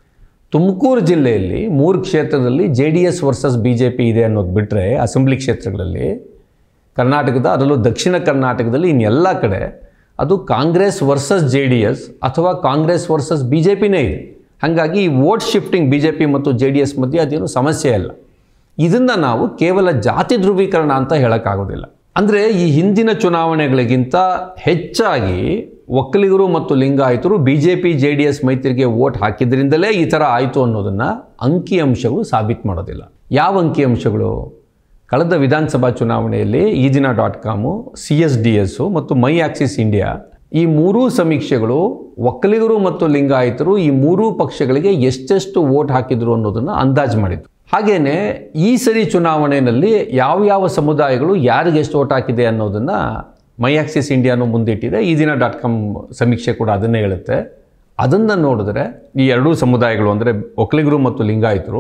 ತುಮಕೂರು ಜಿಲ್ಲೆಯಲ್ಲಿ ಮೂರು ಕ್ಷೇತ್ರದಲ್ಲಿ J D S versus B J P ಇದೆ ಅನ್ನೋದು ಬಿಟ್ಟರೆ ಅಸೆಂಬ್ಲಿ ಕ್ಷೇತ್ರಗಳಲ್ಲಿ ಕರ್ನಾಟಕದ, ಅದರಲ್ಲೂ ದಕ್ಷಿಣ ಕರ್ನಾಟಕದಲ್ಲಿ ಇನ್ನೆಲ್ಲ ಕಡೆ ಅದು Congress versus J D S ಅಥವಾ ಕಾಂಗ್ರೆಸ್ ವರ್ಸಸ್ ಬಿ ಜೆ ಪಿನೇ ಇದೆ. ಹಾಗಾಗಿ ಈ vote shifting B J P ಮತ್ತು ಜೆ ಡಿ ಎಸ್ ಮಧ್ಯೆ ಅದೇನು ಸಮಸ್ಯೆ ಅಲ್ಲ. ಇದನ್ನು ನಾವು ಕೇವಲ ಜಾತಿ ಧ್ರುವೀಕರಣ ಅಂತ ಹೇಳೋಕ್ಕಾಗೋದಿಲ್ಲ. ಅಂದರೆ ಈ ಹಿಂದಿನ ಚುನಾವಣೆಗಳಿಗಿಂತ ಹೆಚ್ಚಾಗಿ ಒಕ್ಕಲಿಗರು ಮತ್ತು ಲಿಂಗಾಯತರು B J P J D S ಮೈತ್ರಿಗೆ ವೋಟ್ ಹಾಕಿದ್ರಿಂದಲೇ ಈ ಥರ ಆಯಿತು ಅನ್ನೋದನ್ನು ಅಂಕಿಅಂಶಗಳು ಸಾಬೀತು ಮಾಡೋದಿಲ್ಲ. ಯಾವ ಅಂಕಿಅಂಶಗಳು? ಕಳೆದ ವಿಧಾನಸಭಾ ಚುನಾವಣೆಯಲ್ಲಿ Eedina dot com, C S D S ಮತ್ತು ಮೈ ಆಕ್ಸಿಸ್ ಇಂಡಿಯಾ ಈ ಮೂರೂ ಸಮೀಕ್ಷೆಗಳು ಒಕ್ಕಲಿಗರು ಮತ್ತು ಲಿಂಗಾಯತರು ಈ ಮೂರೂ ಪಕ್ಷಗಳಿಗೆ ಎಷ್ಟೆಷ್ಟು ವೋಟ್ ಹಾಕಿದ್ರು ಅನ್ನೋದನ್ನು ಅಂದಾಜು ಮಾಡಿದ್ರು. ಹಾಗೆಯೇ ಈ ಸರಿ ಚುನಾವಣೆಯಲ್ಲಿ ಯಾವ್ಯಾವ ಸಮುದಾಯಗಳು ಯಾರಿಗೆ ಎಷ್ಟು ವೋಟ್ ಹಾಕಿದೆ ಅನ್ನೋದನ್ನು ಮೈ ಆಕ್ಸಿಸ್ ಇಂಡಿಯಾನು ಮುಂದಿಟ್ಟಿದೆ. ಈ ದಿನ ಡಾಟ್ ಕಾಮ್ ಸಮೀಕ್ಷೆ ಕೂಡ ಅದನ್ನೇ ಹೇಳುತ್ತೆ. ಅದನ್ನು ನೋಡಿದ್ರೆ ಈ ಎರಡೂ ಸಮುದಾಯಗಳು ಅಂದರೆ ಒಕ್ಕಲಿಗರು ಮತ್ತು ಲಿಂಗಾಯತರು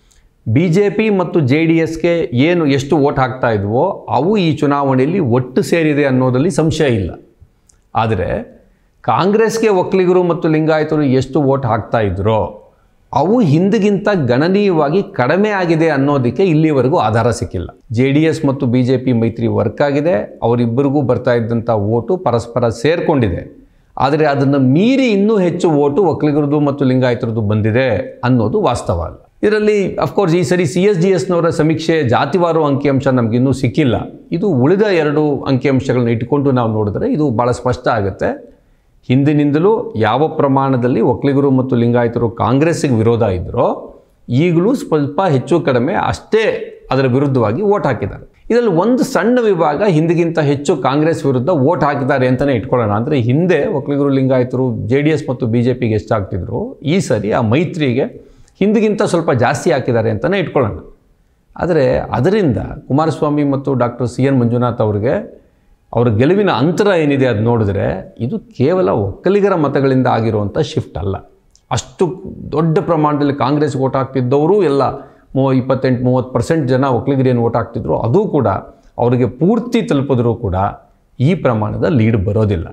ಬಿ ಜೆ ಪಿ ಮತ್ತು ಜೆ ಡಿ ಎಸ್ಗೆ ಏನು ಎಷ್ಟು ವೋಟ್ ಹಾಕ್ತಾ ಇದ್ವೋ ಅವು ಈ ಚುನಾವಣೆಯಲ್ಲಿ ಒಟ್ಟು ಸೇರಿದೆ ಅನ್ನೋದರಲ್ಲಿ ಸಂಶಯ ಇಲ್ಲ. ಆದರೆ ಕಾಂಗ್ರೆಸ್ಗೆ ಒಕ್ಕಲಿಗರು ಮತ್ತು ಲಿಂಗಾಯತರು ಎಷ್ಟು ವೋಟ್ ಹಾಕ್ತಾ ಇದ್ರೋ ಅವು ಹಿಂದಿಗಿಂತ ಗಣನೀಯವಾಗಿ ಕಡಿಮೆ ಆಗಿದೆ ಅನ್ನೋದಕ್ಕೆ ಇಲ್ಲಿವರೆಗೂ ಆಧಾರ ಸಿಕ್ಕಿಲ್ಲ. ಜೆ ಡಿ ಎಸ್ ಮತ್ತು ಬಿ ಜೆ ಪಿ ಮೈತ್ರಿ ವರ್ಕ್ ಆಗಿದೆ, ಅವರಿಬ್ಬರಿಗೂ ಬರ್ತಾ ಇದ್ದಂಥ ವೋಟು ಪರಸ್ಪರ ಸೇರಿಕೊಂಡಿದೆ. ಆದರೆ ಅದನ್ನು ಮೀರಿ ಇನ್ನೂ ಹೆಚ್ಚು ವೋಟು ಒಕ್ಕಲಿಗರದು ಮತ್ತು ಲಿಂಗಾಯತರದ್ದು ಬಂದಿದೆ ಅನ್ನೋದು ವಾಸ್ತವ ಅಲ್ಲ. ಇದರಲ್ಲಿ ಅಫ್ಕೋರ್ಸ್ ಈ ಸರಿ ಸಿ ಎಸ್ ಡಿ ಎಸ್ನವರ ಸಮೀಕ್ಷೆ ಜಾತಿವಾರು ಅಂಕಿಅಂಶ ನಮಗಿನ್ನೂ ಸಿಕ್ಕಿಲ್ಲ. ಇದು ಉಳಿದ ಎರಡು ಅಂಕಿಅಂಶಗಳನ್ನ ಇಟ್ಕೊಂಡು ನಾವು ನೋಡಿದ್ರೆ ಇದು ಭಾಳ ಸ್ಪಷ್ಟ ಆಗುತ್ತೆ. ಹಿಂದಿನಿಂದಲೂ ಯಾವ ಪ್ರಮಾಣದಲ್ಲಿ ಒಕ್ಕಲಿಗರು ಮತ್ತು ಲಿಂಗಾಯತರು ಕಾಂಗ್ರೆಸ್ಸಿಗೆ ವಿರೋಧ ಇದ್ದರೋ ಈಗಲೂ ಸ್ವಲ್ಪ ಹೆಚ್ಚು ಕಡಿಮೆ ಅಷ್ಟೇ ಅದರ ವಿರುದ್ಧವಾಗಿ ವೋಟ್ ಹಾಕಿದ್ದಾರೆ. ಇದರಲ್ಲಿ ಒಂದು ಸಣ್ಣ ವಿಭಾಗ ಹಿಂದಿಗಿಂತ ಹೆಚ್ಚು ಕಾಂಗ್ರೆಸ್ ವಿರುದ್ಧ ವೋಟ್ ಹಾಕಿದ್ದಾರೆ ಅಂತಲೇ ಇಟ್ಕೊಳ್ಳೋಣ. ಅಂದರೆ ಹಿಂದೆ ಒಕ್ಕಲಿಗರು ಲಿಂಗಾಯತರು ಜೆ ಡಿ ಎಸ್ ಮತ್ತು ಬಿ ಜೆ ಪಿಗೆ ಎಷ್ಟು ಹಾಕ್ತಿದ್ರು, ಈ ಸರಿ ಆ ಮೈತ್ರಿಗೆ ಹಿಂದಿಗಿಂತ ಸ್ವಲ್ಪ ಜಾಸ್ತಿ ಹಾಕಿದ್ದಾರೆ ಅಂತಲೇ ಇಟ್ಕೊಳ್ಳೋಣ. ಆದರೆ ಅದರಿಂದ ಕುಮಾರಸ್ವಾಮಿ ಮತ್ತು ಡಾಕ್ಟರ್ ಸಿ ಎನ್ ಮಂಜುನಾಥ್ ಅವರಿಗೆ ಅವರ ಗೆಲುವಿನ ಅಂತರ ಏನಿದೆ ಅದು ನೋಡಿದ್ರೆ ಇದು ಕೇವಲ ಒಕ್ಕಲಿಗರ ಮತಗಳಿಂದ ಆಗಿರುವಂಥ ಶಿಫ್ಟ್ ಅಲ್ಲ. ಅಷ್ಟು ದೊಡ್ಡ ಪ್ರಮಾಣದಲ್ಲಿ ಕಾಂಗ್ರೆಸ್ ವೋಟ್ ಹಾಕ್ತಿದ್ದವರು ಎಲ್ಲ ಮೂ ಇಪ್ಪತ್ತೆಂಟು ಮೂವತ್ತು ಪರ್ಸೆಂಟ್ ಜನ ಒಕ್ಕಲಿಗರೇನು ವೋಟ್ ಹಾಕ್ತಿದ್ರು ಅದು ಕೂಡ ಅವರಿಗೆ ಪೂರ್ತಿ ತಲುಪಿದ್ರೂ ಕೂಡ ಈ ಪ್ರಮಾಣದ ಲೀಡ್ ಬರೋದಿಲ್ಲ.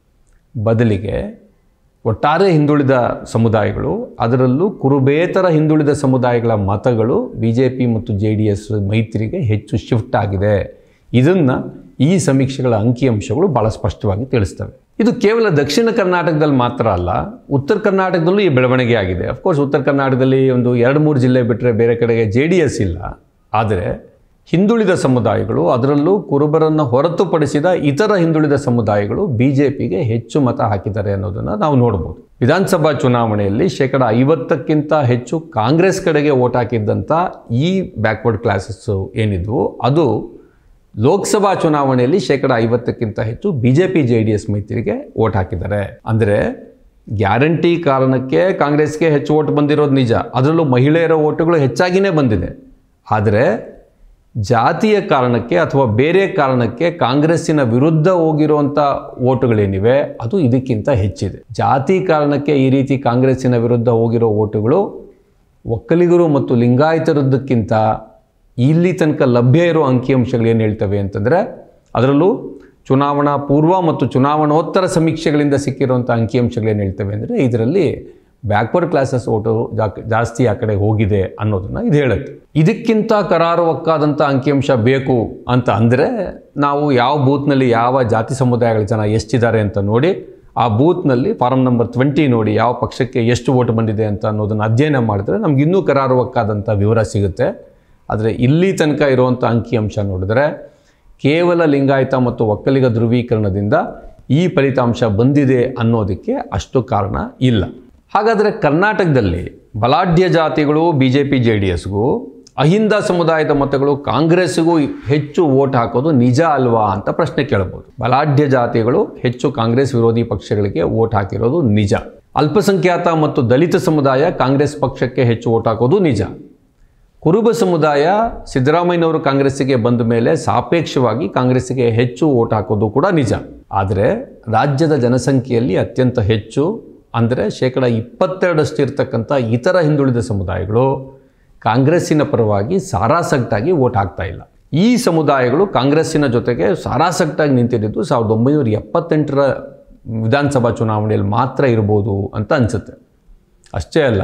ಬದಲಿಗೆ ಒಟ್ಟಾರೆ ಹಿಂದುಳಿದ ಸಮುದಾಯಗಳು, ಅದರಲ್ಲೂ ಕುರುಬೇತರ ಹಿಂದುಳಿದ ಸಮುದಾಯಗಳ ಮತಗಳು ಬಿ ಜೆ ಪಿ ಮತ್ತು ಜೆ ಡಿ ಎಸ್ ಮೈತ್ರಿಗೆ ಹೆಚ್ಚು ಶಿಫ್ಟ್ ಆಗಿದೆ. ಇದನ್ನು ಈ ಸಮೀಕ್ಷೆಗಳ ಅಂಕಿಅಂಶಗಳು ಭಾಳ ಸ್ಪಷ್ಟವಾಗಿ ತಿಳಿಸ್ತವೆ. ಇದು ಕೇವಲ ದಕ್ಷಿಣ ಕರ್ನಾಟಕದಲ್ಲಿ ಮಾತ್ರ ಅಲ್ಲ, ಉತ್ತರ ಕರ್ನಾಟಕದಲ್ಲೂ ಈ ಬೆಳವಣಿಗೆ ಆಗಿದೆ. ಅಫ್ಕೋರ್ಸ್ ಉತ್ತರ ಕರ್ನಾಟಕದಲ್ಲಿ ಒಂದು ಎರಡು ಮೂರು ಜಿಲ್ಲೆ ಬಿಟ್ಟರೆ ಬೇರೆ ಕಡೆಗೆ ಜೆ ಡಿ ಎಸ್ ಇಲ್ಲ. ಆದರೆ ಹಿಂದುಳಿದ ಸಮುದಾಯಗಳು, ಅದರಲ್ಲೂ ಕುರುಬರನ್ನು ಹೊರತುಪಡಿಸಿದ ಇತರ ಹಿಂದುಳಿದ ಸಮುದಾಯಗಳು ಬಿ ಜೆ ಪಿಗೆ ಹೆಚ್ಚು ಮತ ಹಾಕಿದ್ದಾರೆ ಅನ್ನೋದನ್ನು ನಾವು ನೋಡ್ಬೋದು. ವಿಧಾನಸಭಾ ಚುನಾವಣೆಯಲ್ಲಿ ಶೇಕಡ ಐವತ್ತಕ್ಕಿಂತ ಹೆಚ್ಚು ಕಾಂಗ್ರೆಸ್ ಕಡೆಗೆ ವೋಟ್ ಹಾಕಿದ್ದಂಥ ಈ ಬ್ಯಾಕ್ವರ್ಡ್ ಕ್ಲಾಸಸ್ಸು ಏನಿದ್ವು ಅದು ಲೋಕಸಭಾ ಚುನಾವಣೆಯಲ್ಲಿ ಶೇಕಡ ಐವತ್ತಕ್ಕಿಂತ ಹೆಚ್ಚು B J P J D S ಮೈತ್ರಿಗೆ ವೋಟ್ ಹಾಕಿದ್ದಾರೆ. ಅಂದರೆ ಗ್ಯಾರಂಟಿ ಕಾರಣಕ್ಕೆ ಕಾಂಗ್ರೆಸ್ಗೆ ಹೆಚ್ಚು ವೋಟ್ ಬಂದಿರೋದು ನಿಜ, ಅದರಲ್ಲೂ ಮಹಿಳೆಯರ ವೋಟುಗಳು ಹೆಚ್ಚಾಗಿಯೇ ಬಂದಿದೆ. ಆದರೆ ಜಾತಿಯ ಕಾರಣಕ್ಕೆ ಅಥವಾ ಬೇರೆ ಕಾರಣಕ್ಕೆ ಕಾಂಗ್ರೆಸ್ಸಿನ ವಿರುದ್ಧ ಹೋಗಿರುವಂಥ ವೋಟುಗಳೇನಿವೆ ಅದು ಇದಕ್ಕಿಂತ ಹೆಚ್ಚಿದೆ. ಜಾತಿ ಕಾರಣಕ್ಕೆ ಈ ರೀತಿ ಕಾಂಗ್ರೆಸ್ಸಿನ ವಿರುದ್ಧ ಹೋಗಿರೋ ವೋಟುಗಳು ಒಕ್ಕಲಿಗರು ಮತ್ತು ಲಿಂಗಾಯತರದ್ದಕ್ಕಿಂತ ಇಲ್ಲಿ ತನಕ ಲಭ್ಯ ಇರೋ ಅಂಕಿಅಂಶಗಳು ಏನು ಹೇಳ್ತವೆ ಅಂತಂದರೆ, ಅದರಲ್ಲೂ ಚುನಾವಣಾ ಪೂರ್ವ ಮತ್ತು ಚುನಾವಣೋತ್ತರ ಸಮೀಕ್ಷೆಗಳಿಂದ ಸಿಕ್ಕಿರುವಂಥ ಅಂಕಿಅಂಶಗಳೇನು ಹೇಳ್ತವೆ ಅಂದರೆ ಇದರಲ್ಲಿ ಬ್ಯಾಕ್ವರ್ಡ್ ಕ್ಲಾಸಸ್ ಓಟು ಜಾಸ್ತಿ ಆ ಕಡೆ ಹೋಗಿದೆ ಅನ್ನೋದನ್ನು ಇದು ಹೇಳುತ್ತೆ. ಇದಕ್ಕಿಂತ ಕರಾರುವಕ್ಕಾದಂಥ ಅಂಕಿಅಂಶ ಬೇಕು ಅಂತ ಅಂದರೆ ನಾವು ಯಾವ ಬೂತ್ನಲ್ಲಿ ಯಾವ ಜಾತಿ ಸಮುದಾಯಗಳ ಜನ ಎಷ್ಟಿದ್ದಾರೆ ಅಂತ ನೋಡಿ, ಆ ಬೂತ್ನಲ್ಲಿ ಫಾರಮ್ ನಂಬರ್ ಟ್ವೆಂಟಿ ನೋಡಿ ಯಾವ ಪಕ್ಷಕ್ಕೆ ಎಷ್ಟು ವೋಟ್ ಬಂದಿದೆ ಅಂತ ಅನ್ನೋದನ್ನು ಅಧ್ಯಯನ ಮಾಡಿದ್ರೆ ನಮ್ಗೆ ಇನ್ನೂ ಕರಾರುವಕ್ಕಾದಂಥ ವಿವರ ಸಿಗುತ್ತೆ. ಆದರೆ ಇಲ್ಲಿ ತನಕ ಇರುವಂಥ ಅಂಕಿಅಂಶ ನೋಡಿದ್ರೆ ಕೇವಲ ಲಿಂಗಾಯತ ಮತ್ತು ಒಕ್ಕಲಿಗ ಧ್ರುವೀಕರಣದಿಂದ ಈ ಫಲಿತಾಂಶ ಬಂದಿದೆ ಅನ್ನೋದಕ್ಕೆ ಅಷ್ಟು ಕಾರಣ ಇಲ್ಲ. ಹಾಗಾದರೆ ಕರ್ನಾಟಕದಲ್ಲಿ ಬಲಾಢ್ಯ ಜಾತಿಗಳು B J P J D ಎಸ್ಗೂ, ಅಹಿಂದ ಸಮುದಾಯದ ಮತಗಳು ಕಾಂಗ್ರೆಸ್ಗೂ ಹೆಚ್ಚು ವೋಟ್ ಹಾಕೋದು ನಿಜ ಅಲ್ವಾ ಅಂತ ಪ್ರಶ್ನೆ ಕೇಳ್ಬೋದು. ಬಲಾಢ್ಯ ಜಾತಿಗಳು ಹೆಚ್ಚು ಕಾಂಗ್ರೆಸ್ ವಿರೋಧಿ ಪಕ್ಷಗಳಿಗೆ ವೋಟ್ ಹಾಕಿರೋದು ನಿಜ. ಅಲ್ಪಸಂಖ್ಯಾತ ಮತ್ತು ದಲಿತ ಸಮುದಾಯ ಕಾಂಗ್ರೆಸ್ ಪಕ್ಷಕ್ಕೆ ಹೆಚ್ಚು ವೋಟ್ ಹಾಕೋದು ನಿಜ. ಕುರುಬ ಸಮುದಾಯ ಸಿದ್ದರಾಮಯ್ಯನವರು ಕಾಂಗ್ರೆಸ್ಸಿಗೆ ಬಂದ ಮೇಲೆ ಸಾಪೇಕ್ಷವಾಗಿ ಕಾಂಗ್ರೆಸ್ಸಿಗೆ ಹೆಚ್ಚು ವೋಟ್ ಹಾಕೋದು ಕೂಡ ನಿಜ. ಆದರೆ ರಾಜ್ಯದ ಜನಸಂಖ್ಯೆಯಲ್ಲಿ ಅತ್ಯಂತ ಹೆಚ್ಚು ಅಂದರೆ ಶೇಕಡ ಇಪ್ಪತ್ತೆರಡಷ್ಟು ಇರ್ತಕ್ಕಂಥ ಇತರ ಹಿಂದುಳಿದ ಸಮುದಾಯಗಳು ಕಾಂಗ್ರೆಸ್ಸಿನ ಪರವಾಗಿ ಸಾರಾಸಗಟಾಗಿ ವೋಟ್ ಹಾಕ್ತಾ ಇಲ್ಲ. ಈ ಸಮುದಾಯಗಳು ಕಾಂಗ್ರೆಸ್ಸಿನ ಜೊತೆಗೆ ಸಾರಾಸಗಟಾಗಿ ನಿಂತಿದ್ದು ಸಾವಿರದ ಒಂಬೈನೂರ ಎಪ್ಪತ್ತೆಂಟರ ವಿಧಾನಸಭಾ ಚುನಾವಣೆಯಲ್ಲಿ ಮಾತ್ರ ಇರ್ಬೋದು ಅಂತ ಅನಿಸುತ್ತೆ. ಅಷ್ಟೇ ಅಲ್ಲ,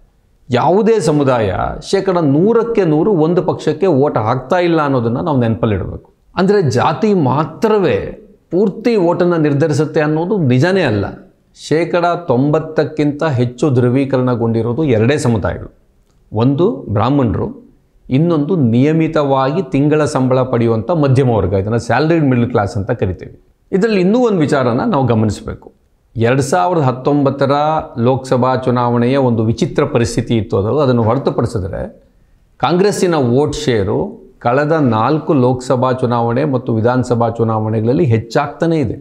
ಯಾವುದೇ ಸಮುದಾಯ ಶೇಕಡ ನೂರಕ್ಕೆ ನೂರು ಒಂದು ಪಕ್ಷಕ್ಕೆ ವೋಟ್ ಹಾಕ್ತಾ ಇಲ್ಲ ಅನ್ನೋದನ್ನು ನಾವು ನೆನಪಲ್ಲಿಡಬೇಕು. ಅಂದರೆ ಜಾತಿ ಮಾತ್ರವೇ ಪೂರ್ತಿ ವೋಟನ್ನು ನಿರ್ಧರಿಸುತ್ತೆ ಅನ್ನೋದು ನಿಜನೇ ಅಲ್ಲ. ಶೇಕಡ ತೊಂಬತ್ತಕ್ಕಿಂತ ಹೆಚ್ಚು ಧ್ರುವೀಕರಣಗೊಂಡಿರೋದು ಎರಡೇ ಸಮುದಾಯಗಳು. ಒಂದು ಬ್ರಾಹ್ಮಣರು, ಇನ್ನೊಂದು ನಿಯಮಿತವಾಗಿ ತಿಂಗಳ ಸಂಬಳ ಪಡೆಯುವಂಥ ಮಧ್ಯಮ ವರ್ಗ, ಇದನ್ನು ಸ್ಯಾಲ್ರಿಡ್ ಮಿಡಲ್ ಕ್ಲಾಸ್ ಅಂತ ಕರಿತೀವಿ. ಇದರಲ್ಲಿ ಇನ್ನೂ ಒಂದು ವಿಚಾರನ ನಾವು ಗಮನಿಸಬೇಕು. ಎರಡು ಸಾವಿರದ ಹತ್ತೊಂಬತ್ತರ ಲೋಕಸಭಾ ಚುನಾವಣೆಯ ಒಂದು ವಿಚಿತ್ರ ಪರಿಸ್ಥಿತಿ ಇತ್ತು. ಅದು ಅದನ್ನು ಹೊರತುಪಡಿಸಿದ್ರೆ ಕಾಂಗ್ರೆಸ್ಸಿನ ವೋಟ್ ಶೇರು ಕಳೆದ ನಾಲ್ಕು ಲೋಕಸಭಾ ಚುನಾವಣೆ ಮತ್ತು ವಿಧಾನಸಭಾ ಚುನಾವಣೆಗಳಲ್ಲಿ ಹೆಚ್ಚಾಗ್ತಾನೇ ಇದೆ.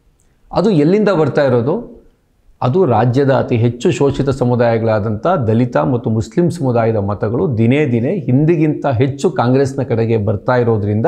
ಅದು ಎಲ್ಲಿಂದ ಬರ್ತಾ ಇರೋದು? ಅದು ರಾಜ್ಯದ ಅತಿ ಹೆಚ್ಚು ಶೋಷಿತ ಸಮುದಾಯಗಳಾದಂಥ ದಲಿತ ಮತ್ತು ಮುಸ್ಲಿಂ ಸಮುದಾಯದ ಮತಗಳು ದಿನೇ ದಿನೇ ಹಿಂದಿಗಿಂತ ಹೆಚ್ಚು ಕಾಂಗ್ರೆಸ್ನ ಕಡೆಗೆ ಬರ್ತಾ ಇರೋದ್ರಿಂದ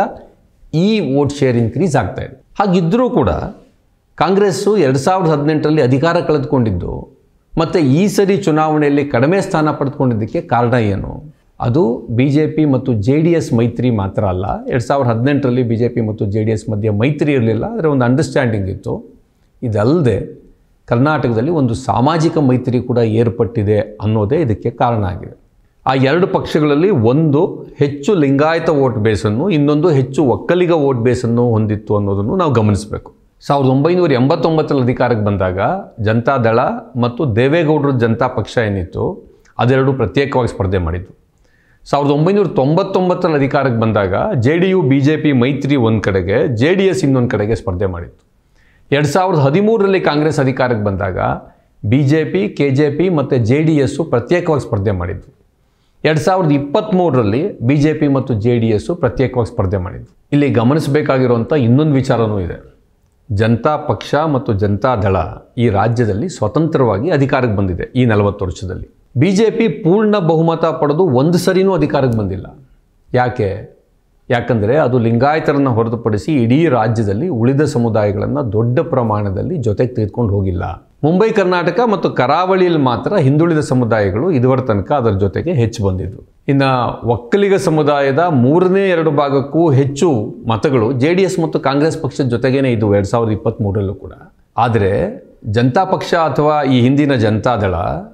ಈ ವೋಟ್ ಶೇರ್ ಇನ್ಕ್ರೀಸ್ ಆಗ್ತಾ ಇದೆ. ಹಾಗಿದ್ದರೂ ಕೂಡ ಕಾಂಗ್ರೆಸ್ಸು ಎರಡು ಸಾವಿರದ ಹದಿನೆಂಟರಲ್ಲಿ ಅಧಿಕಾರ ಕಳೆದುಕೊಂಡಿದ್ದು ಮತ್ತು ಈ ಸರಿ ಚುನಾವಣೆಯಲ್ಲಿ ಕಡಿಮೆ ಸ್ಥಾನ ಪಡೆದುಕೊಂಡಿದ್ದಕ್ಕೆ ಕಾರಣ ಏನು? ಅದು ಬಿ ಜೆ ಪಿ ಮತ್ತು ಜೆ ಡಿ ಎಸ್ ಮೈತ್ರಿ ಮಾತ್ರ ಅಲ್ಲ. ಎರಡು ಸಾವಿರದ ಹದಿನೆಂಟರಲ್ಲಿ ಬಿ ಜೆ ಪಿ ಮತ್ತು ಜೆ ಡಿ ಎಸ್ ಮಧ್ಯೆ ಮೈತ್ರಿ ಇರಲಿಲ್ಲ, ಆದರೆ ಒಂದು ಅಂಡರ್ಸ್ಟ್ಯಾಂಡಿಂಗ್ ಇತ್ತು. ಇದಲ್ಲದೆ ಕರ್ನಾಟಕದಲ್ಲಿ ಒಂದು ಸಾಮಾಜಿಕ ಮೈತ್ರಿ ಕೂಡ ಏರ್ಪಟ್ಟಿದೆ ಅನ್ನೋದೇ ಇದಕ್ಕೆ ಕಾರಣ ಆಗಿದೆ. ಆ ಎರಡು ಪಕ್ಷಗಳಲ್ಲಿ ಒಂದು ಹೆಚ್ಚು ಲಿಂಗಾಯತ ವೋಟ್ ಬೇಸನ್ನು, ಇನ್ನೊಂದು ಹೆಚ್ಚು ಒಕ್ಕಲಿಗ ವೋಟ್ ಬೇಸನ್ನು ಹೊಂದಿತ್ತು ಅನ್ನೋದನ್ನು ನಾವು ಗಮನಿಸಬೇಕು. ಸಾವಿರದ ಒಂಬೈನೂರ ಎಂಬತ್ತೊಂಬತ್ತರಲ್ಲಿ ಅಧಿಕಾರಕ್ಕೆ ಬಂದಾಗ ಜನತಾದಳ ಮತ್ತು ದೇವೇಗೌಡರ ಜನತಾ ಪಕ್ಷ ಏನಿತ್ತು ಅದೆರಡು ಪ್ರತ್ಯೇಕವಾಗಿ ಸ್ಪರ್ಧೆ ಮಾಡಿದ್ದು. ಸಾವಿರದ ಒಂಬೈನೂರ ತೊಂಬತ್ತೊಂಬತ್ತರಲ್ಲಿ ಅಧಿಕಾರಕ್ಕೆ ಬಂದಾಗ J D U B J P ಮೈತ್ರಿ ಒಂದು ಕಡೆಗೆ, ಜೆ ಡಿ ಎಸ್ ಇನ್ನೊಂದು ಕಡೆಗೆ ಸ್ಪರ್ಧೆ ಮಾಡಿತ್ತು. ಎರಡು ಸಾವಿರದ ಹದಿಮೂರರಲ್ಲಿ ಕಾಂಗ್ರೆಸ್ ಅಧಿಕಾರಕ್ಕೆ ಬಂದಾಗ B J P, K J P ಮತ್ತು ಜೆ ಡಿ ಎಸ್ಸು ಪ್ರತ್ಯೇಕವಾಗಿ ಸ್ಪರ್ಧೆ ಮಾಡಿದ್ದು. ಎರಡು ಸಾವಿರದ ಇಪ್ಪತ್ತ್ಮೂರರಲ್ಲಿ ಬಿ ಜೆ ಪಿ ಮತ್ತು ಜೆ ಡಿ ಎಸ್ಸು ಪ್ರತ್ಯೇಕವಾಗಿ ಸ್ಪರ್ಧೆ ಮಾಡಿದ್ದು. ಇಲ್ಲಿ ಗಮನಿಸಬೇಕಾಗಿರುವಂಥ ಇನ್ನೊಂದು ವಿಚಾರವೂ ಇದೆ. ಜನತಾ ಪಕ್ಷ ಮತ್ತು ಜನತಾದಳ ಈ ರಾಜ್ಯದಲ್ಲಿ ಸ್ವತಂತ್ರವಾಗಿ ಅಧಿಕಾರಕ್ಕೆ ಬಂದಿದೆ ಈ ನಲವತ್ತು ವರ್ಷದಲ್ಲಿ. ಬಿ ಜೆ ಪಿ ಪೂರ್ಣ ಬಹುಮತ ಪಡೆದು ಒಂದು ಸರಿನೂ ಅಧಿಕಾರಕ್ಕೆ ಬಂದಿಲ್ಲ. ಯಾಕೆ? ಯಾಕಂದರೆ ಅದು ಲಿಂಗಾಯತರನ್ನು ಹೊರತುಪಡಿಸಿ ಇಡೀ ರಾಜ್ಯದಲ್ಲಿ ಉಳಿದ ಸಮುದಾಯಗಳನ್ನು ದೊಡ್ಡ ಪ್ರಮಾಣದಲ್ಲಿ ಜೊತೆಗೆ ತೆಗೆದುಕೊಂಡು ಹೋಗಿಲ್ಲ. ಮುಂಬೈ ಕರ್ನಾಟಕ ಮತ್ತು ಕರಾವಳಿಯಲ್ಲಿ ಮಾತ್ರ ಹಿಂದುಳಿದ ಸಮುದಾಯಗಳು ಇದುವರ ತನಕ ಅದರ ಜೊತೆಗೆ ಹೆಚ್ಚು ಬಂದಿದ್ದು. ಇನ್ನು ಒಕ್ಕಲಿಗ ಸಮುದಾಯದ ಮೂರನೇ ಎರಡು ಭಾಗಕ್ಕೂ ಹೆಚ್ಚು ಮತಗಳು ಜೆ ಡಿ ಎಸ್ ಮತ್ತು ಕಾಂಗ್ರೆಸ್ ಪಕ್ಷದ ಜೊತೆಗೇನೆ ಇದ್ದವು ಎರಡು ಸಾವಿರದ ಇಪ್ಪತ್ತ್ಮೂರರಲ್ಲೂ ಕೂಡ. ಆದರೆ ಜನತಾ ಪಕ್ಷ ಅಥವಾ ಈ ಹಿಂದಿನ ಜನತಾದಳ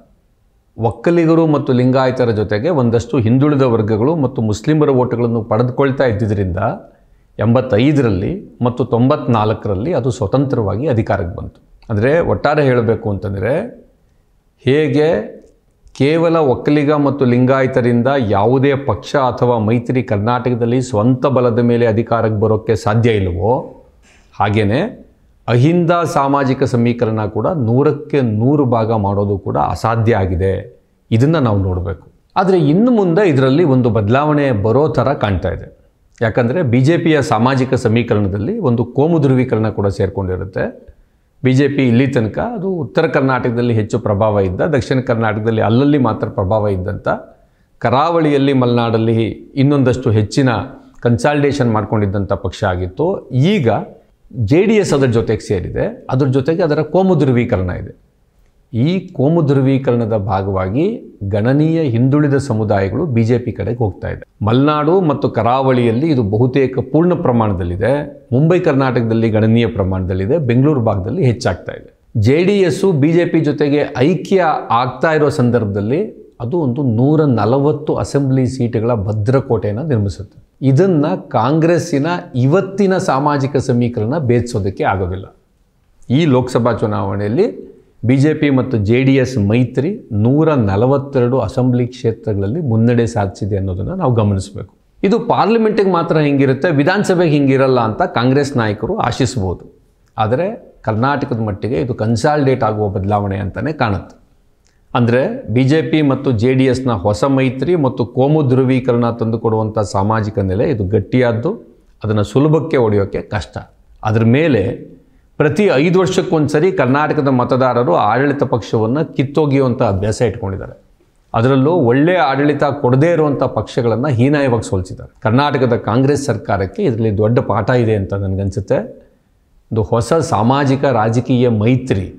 ಒಕ್ಕಲಿಗರು ಮತ್ತು ಲಿಂಗಾಯತರ ಜೊತೆಗೆ ಒಂದಷ್ಟು ಹಿಂದುಳಿದ ವರ್ಗಗಳು ಮತ್ತು ಮುಸ್ಲಿಮರ ಓಟುಗಳನ್ನು ಪಡೆದುಕೊಳ್ತಾ ಇದ್ದಿದ್ದರಿಂದ ಎಂಬತ್ತೈದರಲ್ಲಿ ಮತ್ತು ತೊಂಬತ್ನಾಲ್ಕರಲ್ಲಿ ಅದು ಸ್ವತಂತ್ರವಾಗಿ ಅಧಿಕಾರಕ್ಕೆ ಬಂತು. ಅಂದರೆ ಒಟ್ಟಾರೆ ಹೇಳಬೇಕು ಅಂತಂದರೆ, ಹೇಗೆ ಕೇವಲ ಒಕ್ಕಲಿಗ ಮತ್ತು ಲಿಂಗಾಯತರಿಂದ ಯಾವುದೇ ಪಕ್ಷ ಅಥವಾ ಮೈತ್ರಿ ಕರ್ನಾಟಕದಲ್ಲಿ ಸ್ವಂತ ಬಲದ ಮೇಲೆ ಅಧಿಕಾರಕ್ಕೆ ಬರೋಕ್ಕೆ ಸಾಧ್ಯ ಇಲ್ಲವೋ, ಹಾಗೆಯೇ ಅಹಿಂದ ಸಾಮಾಜಿಕ ಸಮೀಕರಣ ಕೂಡ ನೂರಕ್ಕೆ ನೂರು ಭಾಗ ಮಾಡೋದು ಕೂಡ ಅಸಾಧ್ಯ ಆಗಿದೆ. ಇದನ್ನು ನಾವು ನೋಡಬೇಕು. ಆದರೆ ಇನ್ನು ಮುಂದೆ ಇದರಲ್ಲಿ ಒಂದು ಬದಲಾವಣೆ ಬರೋ ಥರ ಕಾಣ್ತಾ ಇದೆ. ಯಾಕಂದರೆ ಬಿ ಜೆ ಪಿಯ ಸಾಮಾಜಿಕ ಸಮೀಕರಣದಲ್ಲಿ ಒಂದು ಕೋಮು ಧ್ರುವೀಕರಣ ಕೂಡ ಸೇರಿಕೊಂಡಿರುತ್ತೆ. ಬಿ ಜೆ ಪಿ ಇಲ್ಲಿ ತನಕ ಅದು ಉತ್ತರ ಕರ್ನಾಟಕದಲ್ಲಿ ಹೆಚ್ಚು ಪ್ರಭಾವ ಇದ್ದ, ದಕ್ಷಿಣ ಕರ್ನಾಟಕದಲ್ಲಿ ಅಲ್ಲಲ್ಲಿ ಮಾತ್ರ ಪ್ರಭಾವ ಇದ್ದಂಥ, ಕರಾವಳಿಯಲ್ಲಿ ಮಲೆನಾಡಲ್ಲಿ ಇನ್ನೊಂದಷ್ಟು ಹೆಚ್ಚಿನ ಕನ್ಸಾಲ್ಟೇಷನ್ ಮಾಡ್ಕೊಂಡಿದ್ದಂಥ ಪಕ್ಷ ಆಗಿತ್ತು. ಈಗ ಜೆ ಡಿ ಎಸ್ ಅದರ ಜೊತೆಗೆ ಸೇರಿದೆ. ಅದರ ಜೊತೆಗೆ ಅದರ ಕೋಮು ಧ್ರುವೀಕರಣ ಇದೆ. ಈ ಕೋಮು ಧ್ರುವೀಕರಣದ ಭಾಗವಾಗಿ ಗಣನೀಯ ಹಿಂದುಳಿದ ಸಮುದಾಯಗಳು ಬಿ ಜೆ ಪಿ ಕಡೆಗೆ ಹೋಗ್ತಾ ಇದೆ. ಮಲೆನಾಡು ಮತ್ತು ಕರಾವಳಿಯಲ್ಲಿ ಇದು ಬಹುತೇಕ ಪೂರ್ಣ ಪ್ರಮಾಣದಲ್ಲಿದೆ. ಮುಂಬೈ ಕರ್ನಾಟಕದಲ್ಲಿ ಗಣನೀಯ ಪ್ರಮಾಣದಲ್ಲಿದೆ. ಬೆಂಗಳೂರು ಭಾಗದಲ್ಲಿ ಹೆಚ್ಚಾಗ್ತಾ ಇದೆ. J D S B J P ಜೊತೆಗೆ ಐಕ್ಯ ಆಗ್ತಾ ಇರೋ ಸಂದರ್ಭದಲ್ಲಿ ಅದು ಒಂದು ನೂರ ನಲವತ್ತು ಅಸೆಂಬ್ಲಿ ಸೀಟುಗಳ ಭದ್ರಕೋಟೆಯನ್ನು ನಿರ್ಮಿಸುತ್ತೆ. ಇದನ್ನು ಕಾಂಗ್ರೆಸ್ಸಿನ ಇವತ್ತಿನ ಸಾಮಾಜಿಕ ಸಮೀಕರಣ ಭೇದಿಸೋದಕ್ಕೆ ಆಗೋದಿಲ್ಲ. ಈ ಲೋಕಸಭಾ ಚುನಾವಣೆಯಲ್ಲಿ ಬಿ ಜೆ ಪಿ ಮತ್ತು ಜೆ ಡಿ ಎಸ್ ಮೈತ್ರಿ ನೂರ ನಲವತ್ತೆರಡು ಅಸೆಂಬ್ಲಿ ಕ್ಷೇತ್ರಗಳಲ್ಲಿ ಮುನ್ನಡೆ ಸಾಧಿಸಿದೆ ಅನ್ನೋದನ್ನು ನಾವು ಗಮನಿಸಬೇಕು. ಇದು ಪಾರ್ಲಿಮೆಂಟಿಗೆ ಮಾತ್ರ ಹಿಂಗಿರುತ್ತೆ, ವಿಧಾನಸಭೆಗೆ ಹಿಂಗಿರಲ್ಲ ಅಂತ ಕಾಂಗ್ರೆಸ್ ನಾಯಕರು ಆಶಿಸ್ಬೋದು. ಆದರೆ ಕರ್ನಾಟಕದ ಮಟ್ಟಿಗೆ ಇದು ಕನ್ಸಾಲ್ಡೇಟ್ ಆಗುವ ಬದಲಾವಣೆ ಅಂತಲೇ ಕಾಣುತ್ತೆ. ಅಂದರೆ ಬಿ ಜೆ ಪಿ ಮತ್ತು ಜೆ ಡಿ ಎಸ್ನ ಹೊಸ ಮೈತ್ರಿ ಮತ್ತು ಕೋಮು ಧ್ರುವೀಕರಣ ತಂದುಕೊಡುವಂಥ ಸಾಮಾಜಿಕ ನೆಲೆ ಇದು ಗಟ್ಟಿಯಾದ್ದು, ಅದನ್ನು ಸುಲಭಕ್ಕೆ ಹೊಡೆಯೋಕ್ಕೆ ಕಷ್ಟ. ಅದರ ಮೇಲೆ ಪ್ರತಿ ಐದು ವರ್ಷಕ್ಕೊಂದು ಸರಿ ಕರ್ನಾಟಕದ ಮತದಾರರು ಆಡಳಿತ ಪಕ್ಷವನ್ನು ಕಿತ್ತೊಗೆಯುವಂಥ ಅಭ್ಯಾಸ ಇಟ್ಕೊಂಡಿದ್ದಾರೆ. ಅದರಲ್ಲೂ ಒಳ್ಳೆಯ ಆಡಳಿತ ಕೊಡದೇ ಇರುವಂಥ ಪಕ್ಷಗಳನ್ನು ಹೀನಾಯವಾಗಿ ಸೋಲಿಸಿದ್ದಾರೆ. ಕರ್ನಾಟಕದ ಕಾಂಗ್ರೆಸ್ ಸರ್ಕಾರಕ್ಕೆ ಇದರಲ್ಲಿ ದೊಡ್ಡ ಪಾಠ ಇದೆ ಅಂತ ನನಗನ್ಸುತ್ತೆ. ಒಂದು ಹೊಸ ಸಾಮಾಜಿಕ ರಾಜಕೀಯ ಮೈತ್ರಿ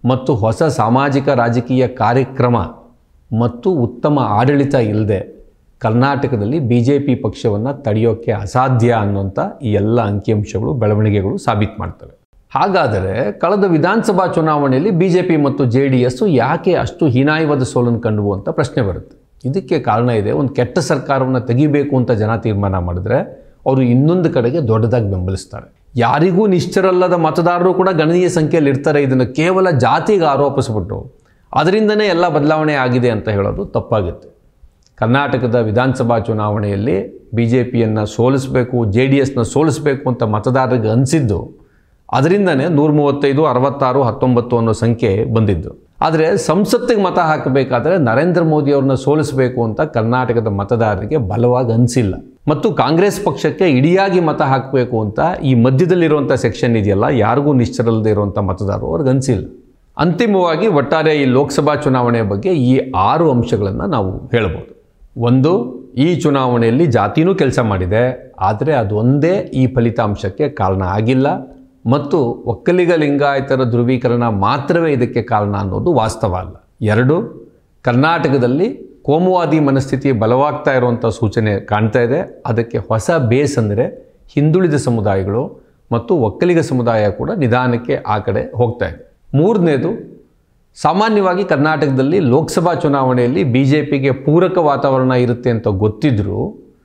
ಮತ್ತು ಹೊಸ ಸಾಮಾಜಿಕ ರಾಜಕೀಯ ಕಾರ್ಯಕ್ರಮ ಮತ್ತು ಉತ್ತಮ ಆಡಳಿತ ಇಲ್ಲದೆ ಕರ್ನಾಟಕದಲ್ಲಿ ಬಿ ಜೆ ಪಿ ಪಕ್ಷವನ್ನು ತಡೆಯೋಕ್ಕೆ ಅಸಾಧ್ಯ ಅನ್ನುವಂಥ ಈ ಎಲ್ಲ ಅಂಕಿಅಂಶಗಳು ಬೆಳವಣಿಗೆಗಳು ಸಾಬೀತು ಮಾಡ್ತವೆ. ಹಾಗಾದರೆ ಕಳೆದ ವಿಧಾನಸಭಾ ಚುನಾವಣೆಯಲ್ಲಿ ಬಿ ಜೆ ಪಿ ಮತ್ತು ಜೆ ಡಿ ಎಸ್ಸು ಯಾಕೆ ಅಷ್ಟು ಹೀನಾಯವಾದ ಸೋಲನ್ನು ಕಂಡುವು ಅಂತ ಪ್ರಶ್ನೆ ಬರುತ್ತೆ. ಇದಕ್ಕೆ ಕಾರಣ ಇದೆ. ಒಂದು ಕೆಟ್ಟ ಸರ್ಕಾರವನ್ನು ತೆಗಿಬೇಕು ಅಂತ ಜನ ತೀರ್ಮಾನ ಮಾಡಿದ್ರೆ ಅವರು ಇನ್ನೊಂದು ಕಡೆಗೆ ದೊಡ್ಡದಾಗಿ ಬೆಂಬಲಿಸ್ತಾರೆ. ಯಾರಿಗೂ ನಿಶ್ಚರಲ್ಲದ ಮತದಾರರು ಕೂಡ ಗಣನೀಯ ಸಂಖ್ಯೆಯಲ್ಲಿ ಇರ್ತಾರೆ. ಇದನ್ನು ಕೇವಲ ಜಾತಿಗೆ ಆರೋಪಿಸ್ಬಿಟ್ಟು ಅದರಿಂದನೇ ಎಲ್ಲ ಬದಲಾವಣೆ ಆಗಿದೆ ಅಂತ ಹೇಳೋದು ತಪ್ಪಾಗುತ್ತೆ. ಕರ್ನಾಟಕದ ವಿಧಾನಸಭಾ ಚುನಾವಣೆಯಲ್ಲಿ ಬಿ ಜೆ ಪಿಯನ್ನು ಸೋಲಿಸಬೇಕು, ಜೆ ಡಿ ಎಸ್ನ ಸೋಲಿಸಬೇಕು ಅಂತ ಮತದಾರರಿಗೆ ಅನಿಸಿದ್ದು ಅದರಿಂದನೇ ನೂರ ಮೂವತ್ತೈದು ಅರವತ್ತಾರು ಹತ್ತೊಂಬತ್ತು ಅನ್ನೋ ಸಂಖ್ಯೆ ಬಂದಿದ್ದು. ಆದರೆ ಸಂಸತ್ತಿಗೆ ಮತ ಹಾಕಬೇಕಾದ್ರೆ ನರೇಂದ್ರ ಮೋದಿ ಅವ್ರನ್ನ ಸೋಲಿಸಬೇಕು ಅಂತ ಕರ್ನಾಟಕದ ಮತದಾರರಿಗೆ ಬಲವಾಗಿ ಅನಿಸಿಲ್ಲ. ಮತ್ತು ಕಾಂಗ್ರೆಸ್ ಪಕ್ಷಕ್ಕೆ ಇಡಿಯಾಗಿ ಮತ ಹಾಕಬೇಕು ಅಂತ ಈ ಮಧ್ಯದಲ್ಲಿರುವಂಥ ಸೆಕ್ಷನ್ ಇದೆಯಲ್ಲ, ಯಾರಿಗೂ ನಿಶ್ಚರಲ್ಲದೆ ಇರುವಂಥ ಮತದಾರರು ಅವ್ರಿಗೆ ಅನಿಸಿಲ್ಲ. ಅಂತಿಮವಾಗಿ ಒಟ್ಟಾರೆ ಈ ಲೋಕಸಭಾ ಚುನಾವಣೆಯ ಬಗ್ಗೆ ಈ ಆರು ಅಂಶಗಳನ್ನು ನಾವು ಹೇಳ್ಬೋದು. ಒಂದು, ಈ ಚುನಾವಣೆಯಲ್ಲಿ ಜಾತಿನೂ ಕೆಲಸ ಮಾಡಿದೆ, ಆದರೆ ಅದೊಂದೇ ಈ ಫಲಿತಾಂಶಕ್ಕೆ ಕಾರಣ ಆಗಿಲ್ಲ ಮತ್ತು ಒಕ್ಕಲಿಗ ಲಿಂಗಾಯತರ ಧ್ರುವೀಕರಣ ಮಾತ್ರವೇ ಇದಕ್ಕೆ ಕಾರಣ ಅನ್ನೋದು ವಾಸ್ತವ ಅಲ್ಲ. ಎರಡು, ಕರ್ನಾಟಕದಲ್ಲಿ ಕೋಮುವಾದಿ ಮನಸ್ಥಿತಿ ಬಲವಾಗ್ತಾ ಇರುವಂಥ ಸೂಚನೆ ಕಾಣ್ತಾ ಇದೆ. ಅದಕ್ಕೆ ಹೊಸ ಬೇಸ್ ಅಂದರೆ ಹಿಂದುಳಿದ ಸಮುದಾಯಗಳು ಮತ್ತು ಒಕ್ಕಲಿಗ ಸಮುದಾಯ ಕೂಡ ನಿಧಾನಕ್ಕೆ ಆ ಕಡೆ ಹೋಗ್ತಾ ಇದೆ. ಮೂರನೇದು, ಸಾಮಾನ್ಯವಾಗಿ ಕರ್ನಾಟಕದಲ್ಲಿ ಲೋಕಸಭಾ ಚುನಾವಣೆಯಲ್ಲಿ ಬಿ ಜೆ ಪಿಗೆ ಪೂರಕ ವಾತಾವರಣ ಇರುತ್ತೆ ಅಂತ ಗೊತ್ತಿದ್ದರೂ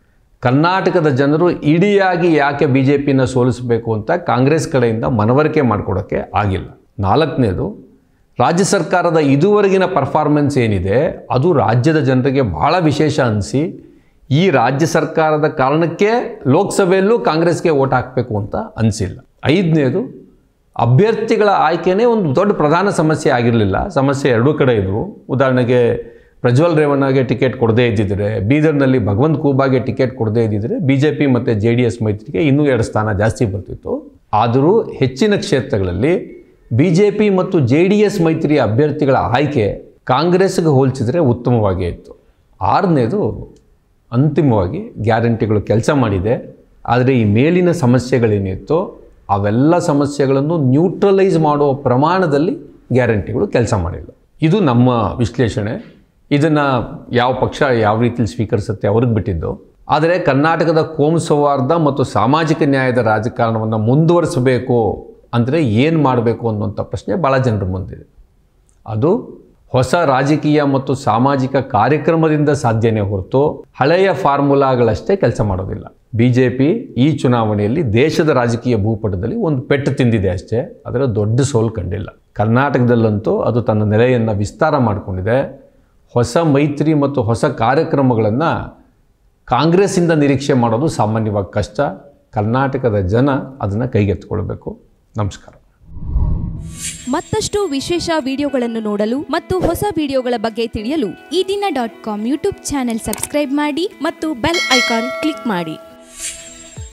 ಕರ್ನಾಟಕದ ಜನರು ಇಡಿಯಾಗಿ ಯಾಕೆ ಬಿ ಜೆ ಪಿನ ಸೋಲಿಸಬೇಕು ಅಂತ ಕಾಂಗ್ರೆಸ್ ಕಡೆಯಿಂದ ಮನವರಿಕೆ ಮಾಡಿಕೊಡೋಕ್ಕೆ ಆಗಿಲ್ಲ. ನಾಲ್ಕನೇದು, ರಾಜ್ಯ ಸರ್ಕಾರದ ಇದುವರೆಗಿನ ಪರ್ಫಾರ್ಮೆನ್ಸ್ ಏನಿದೆ ಅದು ರಾಜ್ಯದ ಜನರಿಗೆ ಭಾಳ ವಿಶೇಷ ಅನಿಸಿ ಈ ರಾಜ್ಯ ಸರ್ಕಾರದ ಕಾರಣಕ್ಕೆ ಲೋಕಸಭೆಯಲ್ಲೂ ಕಾಂಗ್ರೆಸ್ಗೆ ಓಟ್ ಹಾಕಬೇಕು ಅಂತ ಅನಿಸಿಲ್ಲ. ಐದನೇದು, ಅಭ್ಯರ್ಥಿಗಳ ಆಯ್ಕೆನೇ ಒಂದು ದೊಡ್ಡ ಪ್ರಧಾನ ಸಮಸ್ಯೆ ಆಗಿರಲಿಲ್ಲ. ಸಮಸ್ಯೆ ಎರಡೂ ಕಡೆ ಇದ್ವು. ಉದಾಹರಣೆಗೆ ಪ್ರಜ್ವಲ್ ರೇವಣ್ಣಗೆ ಟಿಕೆಟ್ ಕೊಡದೇ ಇದ್ದಿದ್ದರೆ, ಬೀದರ್ನಲ್ಲಿ ಭಗವಂತ ಖೂಬಾಗೆ ಟಿಕೆಟ್ ಕೊಡದೇ ಇದ್ದಿದ್ದರೆ ಬಿ ಜೆ ಪಿ ಮತ್ತು ಜೆ ಡಿ ಎಸ್ ಮೈತ್ರಿಗೆ ಇನ್ನೂ ಎರಡು ಸ್ಥಾನ ಜಾಸ್ತಿ ಬರ್ತಿತ್ತು. ಆದರೂ ಹೆಚ್ಚಿನ ಕ್ಷೇತ್ರಗಳಲ್ಲಿ ಬಿ ಜೆ ಪಿ ಮತ್ತು ಜೆ ಡಿ ಎಸ್ ಮೈತ್ರಿಯ ಅಭ್ಯರ್ಥಿಗಳ ಆಯ್ಕೆ ಕಾಂಗ್ರೆಸ್ಗೆ ಹೋಲಿಸಿದರೆ ಉತ್ತಮವಾಗೇ ಇತ್ತು. ಆರನೇದು, ಅಂತಿಮವಾಗಿ ಗ್ಯಾರಂಟಿಗಳು ಕೆಲಸ ಮಾಡಿದೆ, ಆದರೆ ಈ ಮೇಲಿನ ಸಮಸ್ಯೆಗಳೇನಿತ್ತು ಅವೆಲ್ಲ ಸಮಸ್ಯೆಗಳನ್ನು ನ್ಯೂಟ್ರಲೈಸ್ ಮಾಡುವ ಪ್ರಮಾಣದಲ್ಲಿ ಗ್ಯಾರಂಟಿಗಳು ಕೆಲಸ ಮಾಡಿಲ್ಲ. ಇದು ನಮ್ಮ ವಿಶ್ಲೇಷಣೆ. ಇದನ್ನು ಯಾವ ಪಕ್ಷ ಯಾವ ರೀತಿಯಲ್ಲಿ ಸ್ವೀಕರಿಸುತ್ತೆ ಅವ್ರಿಗೆ ಬಿಟ್ಟಿದ್ದು. ಆದರೆ ಕರ್ನಾಟಕದ ಕೋಮು ಸೌಹಾರ್ದ ಮತ್ತು ಸಾಮಾಜಿಕ ನ್ಯಾಯದ ರಾಜಕಾರಣವನ್ನು ಮುಂದುವರಿಸಬೇಕು ಅಂದರೆ ಏನು ಮಾಡಬೇಕು ಅನ್ನುವಂಥ ಪ್ರಶ್ನೆ ಭಾಳ ಜನರ ಮುಂದಿದೆ. ಅದು ಹೊಸ ರಾಜಕೀಯ ಮತ್ತು ಸಾಮಾಜಿಕ ಕಾರ್ಯಕ್ರಮದಿಂದ ಸಾಧ್ಯನೇ ಹೊರತು ಹಳೆಯ ಫಾರ್ಮುಲಾಗಳಷ್ಟೇ ಕೆಲಸ ಮಾಡೋದಿಲ್ಲ. ಬಿ ಜೆ ಪಿ ಈ ಚುನಾವಣೆಯಲ್ಲಿ ದೇಶದ ರಾಜಕೀಯ ಭೂಪಟದಲ್ಲಿ ಒಂದು ಪೆಟ್ಟು ತಿಂದಿದೆ ಅಷ್ಟೇ, ಅದರ ದೊಡ್ಡ ಸೋಲು ಕಂಡಿಲ್ಲ. ಕರ್ನಾಟಕದಲ್ಲಂತೂ ಅದು ತನ್ನ ನೆಲೆಯನ್ನು ವಿಸ್ತಾರ ಮಾಡಿಕೊಂಡಿದೆ. ಹೊಸ ಮೈತ್ರಿ ಮತ್ತು ಹೊಸ ಕಾರ್ಯಕ್ರಮಗಳನ್ನು ಕಾಂಗ್ರೆಸ್ಸಿಂದ ನಿರೀಕ್ಷೆ ಮಾಡೋದು ಸಾಮಾನ್ಯವಾಗಿ ಕಷ್ಟ. ಕರ್ನಾಟಕದ ಜನ ಅದನ್ನು ಕೈಗೆತ್ತಿಕೊಳ್ಬೇಕು. ನಮಸ್ಕಾರ. ಮತ್ತಷ್ಟು ವಿಶೇಷ ವಿಡಿಯೋಗಳನ್ನು ನೋಡಲು ಮತ್ತು ಹೊಸ ವಿಡಿಯೋಗಳ ಬಗ್ಗೆ ತಿಳಿಯಲು Eedina dot com YouTube channel subscribe ಮಾಡಿ ಮತ್ತು ಬೆಲ್ ಐಕಾನ್ ಕ್ಲಿಕ್ ಮಾಡಿ.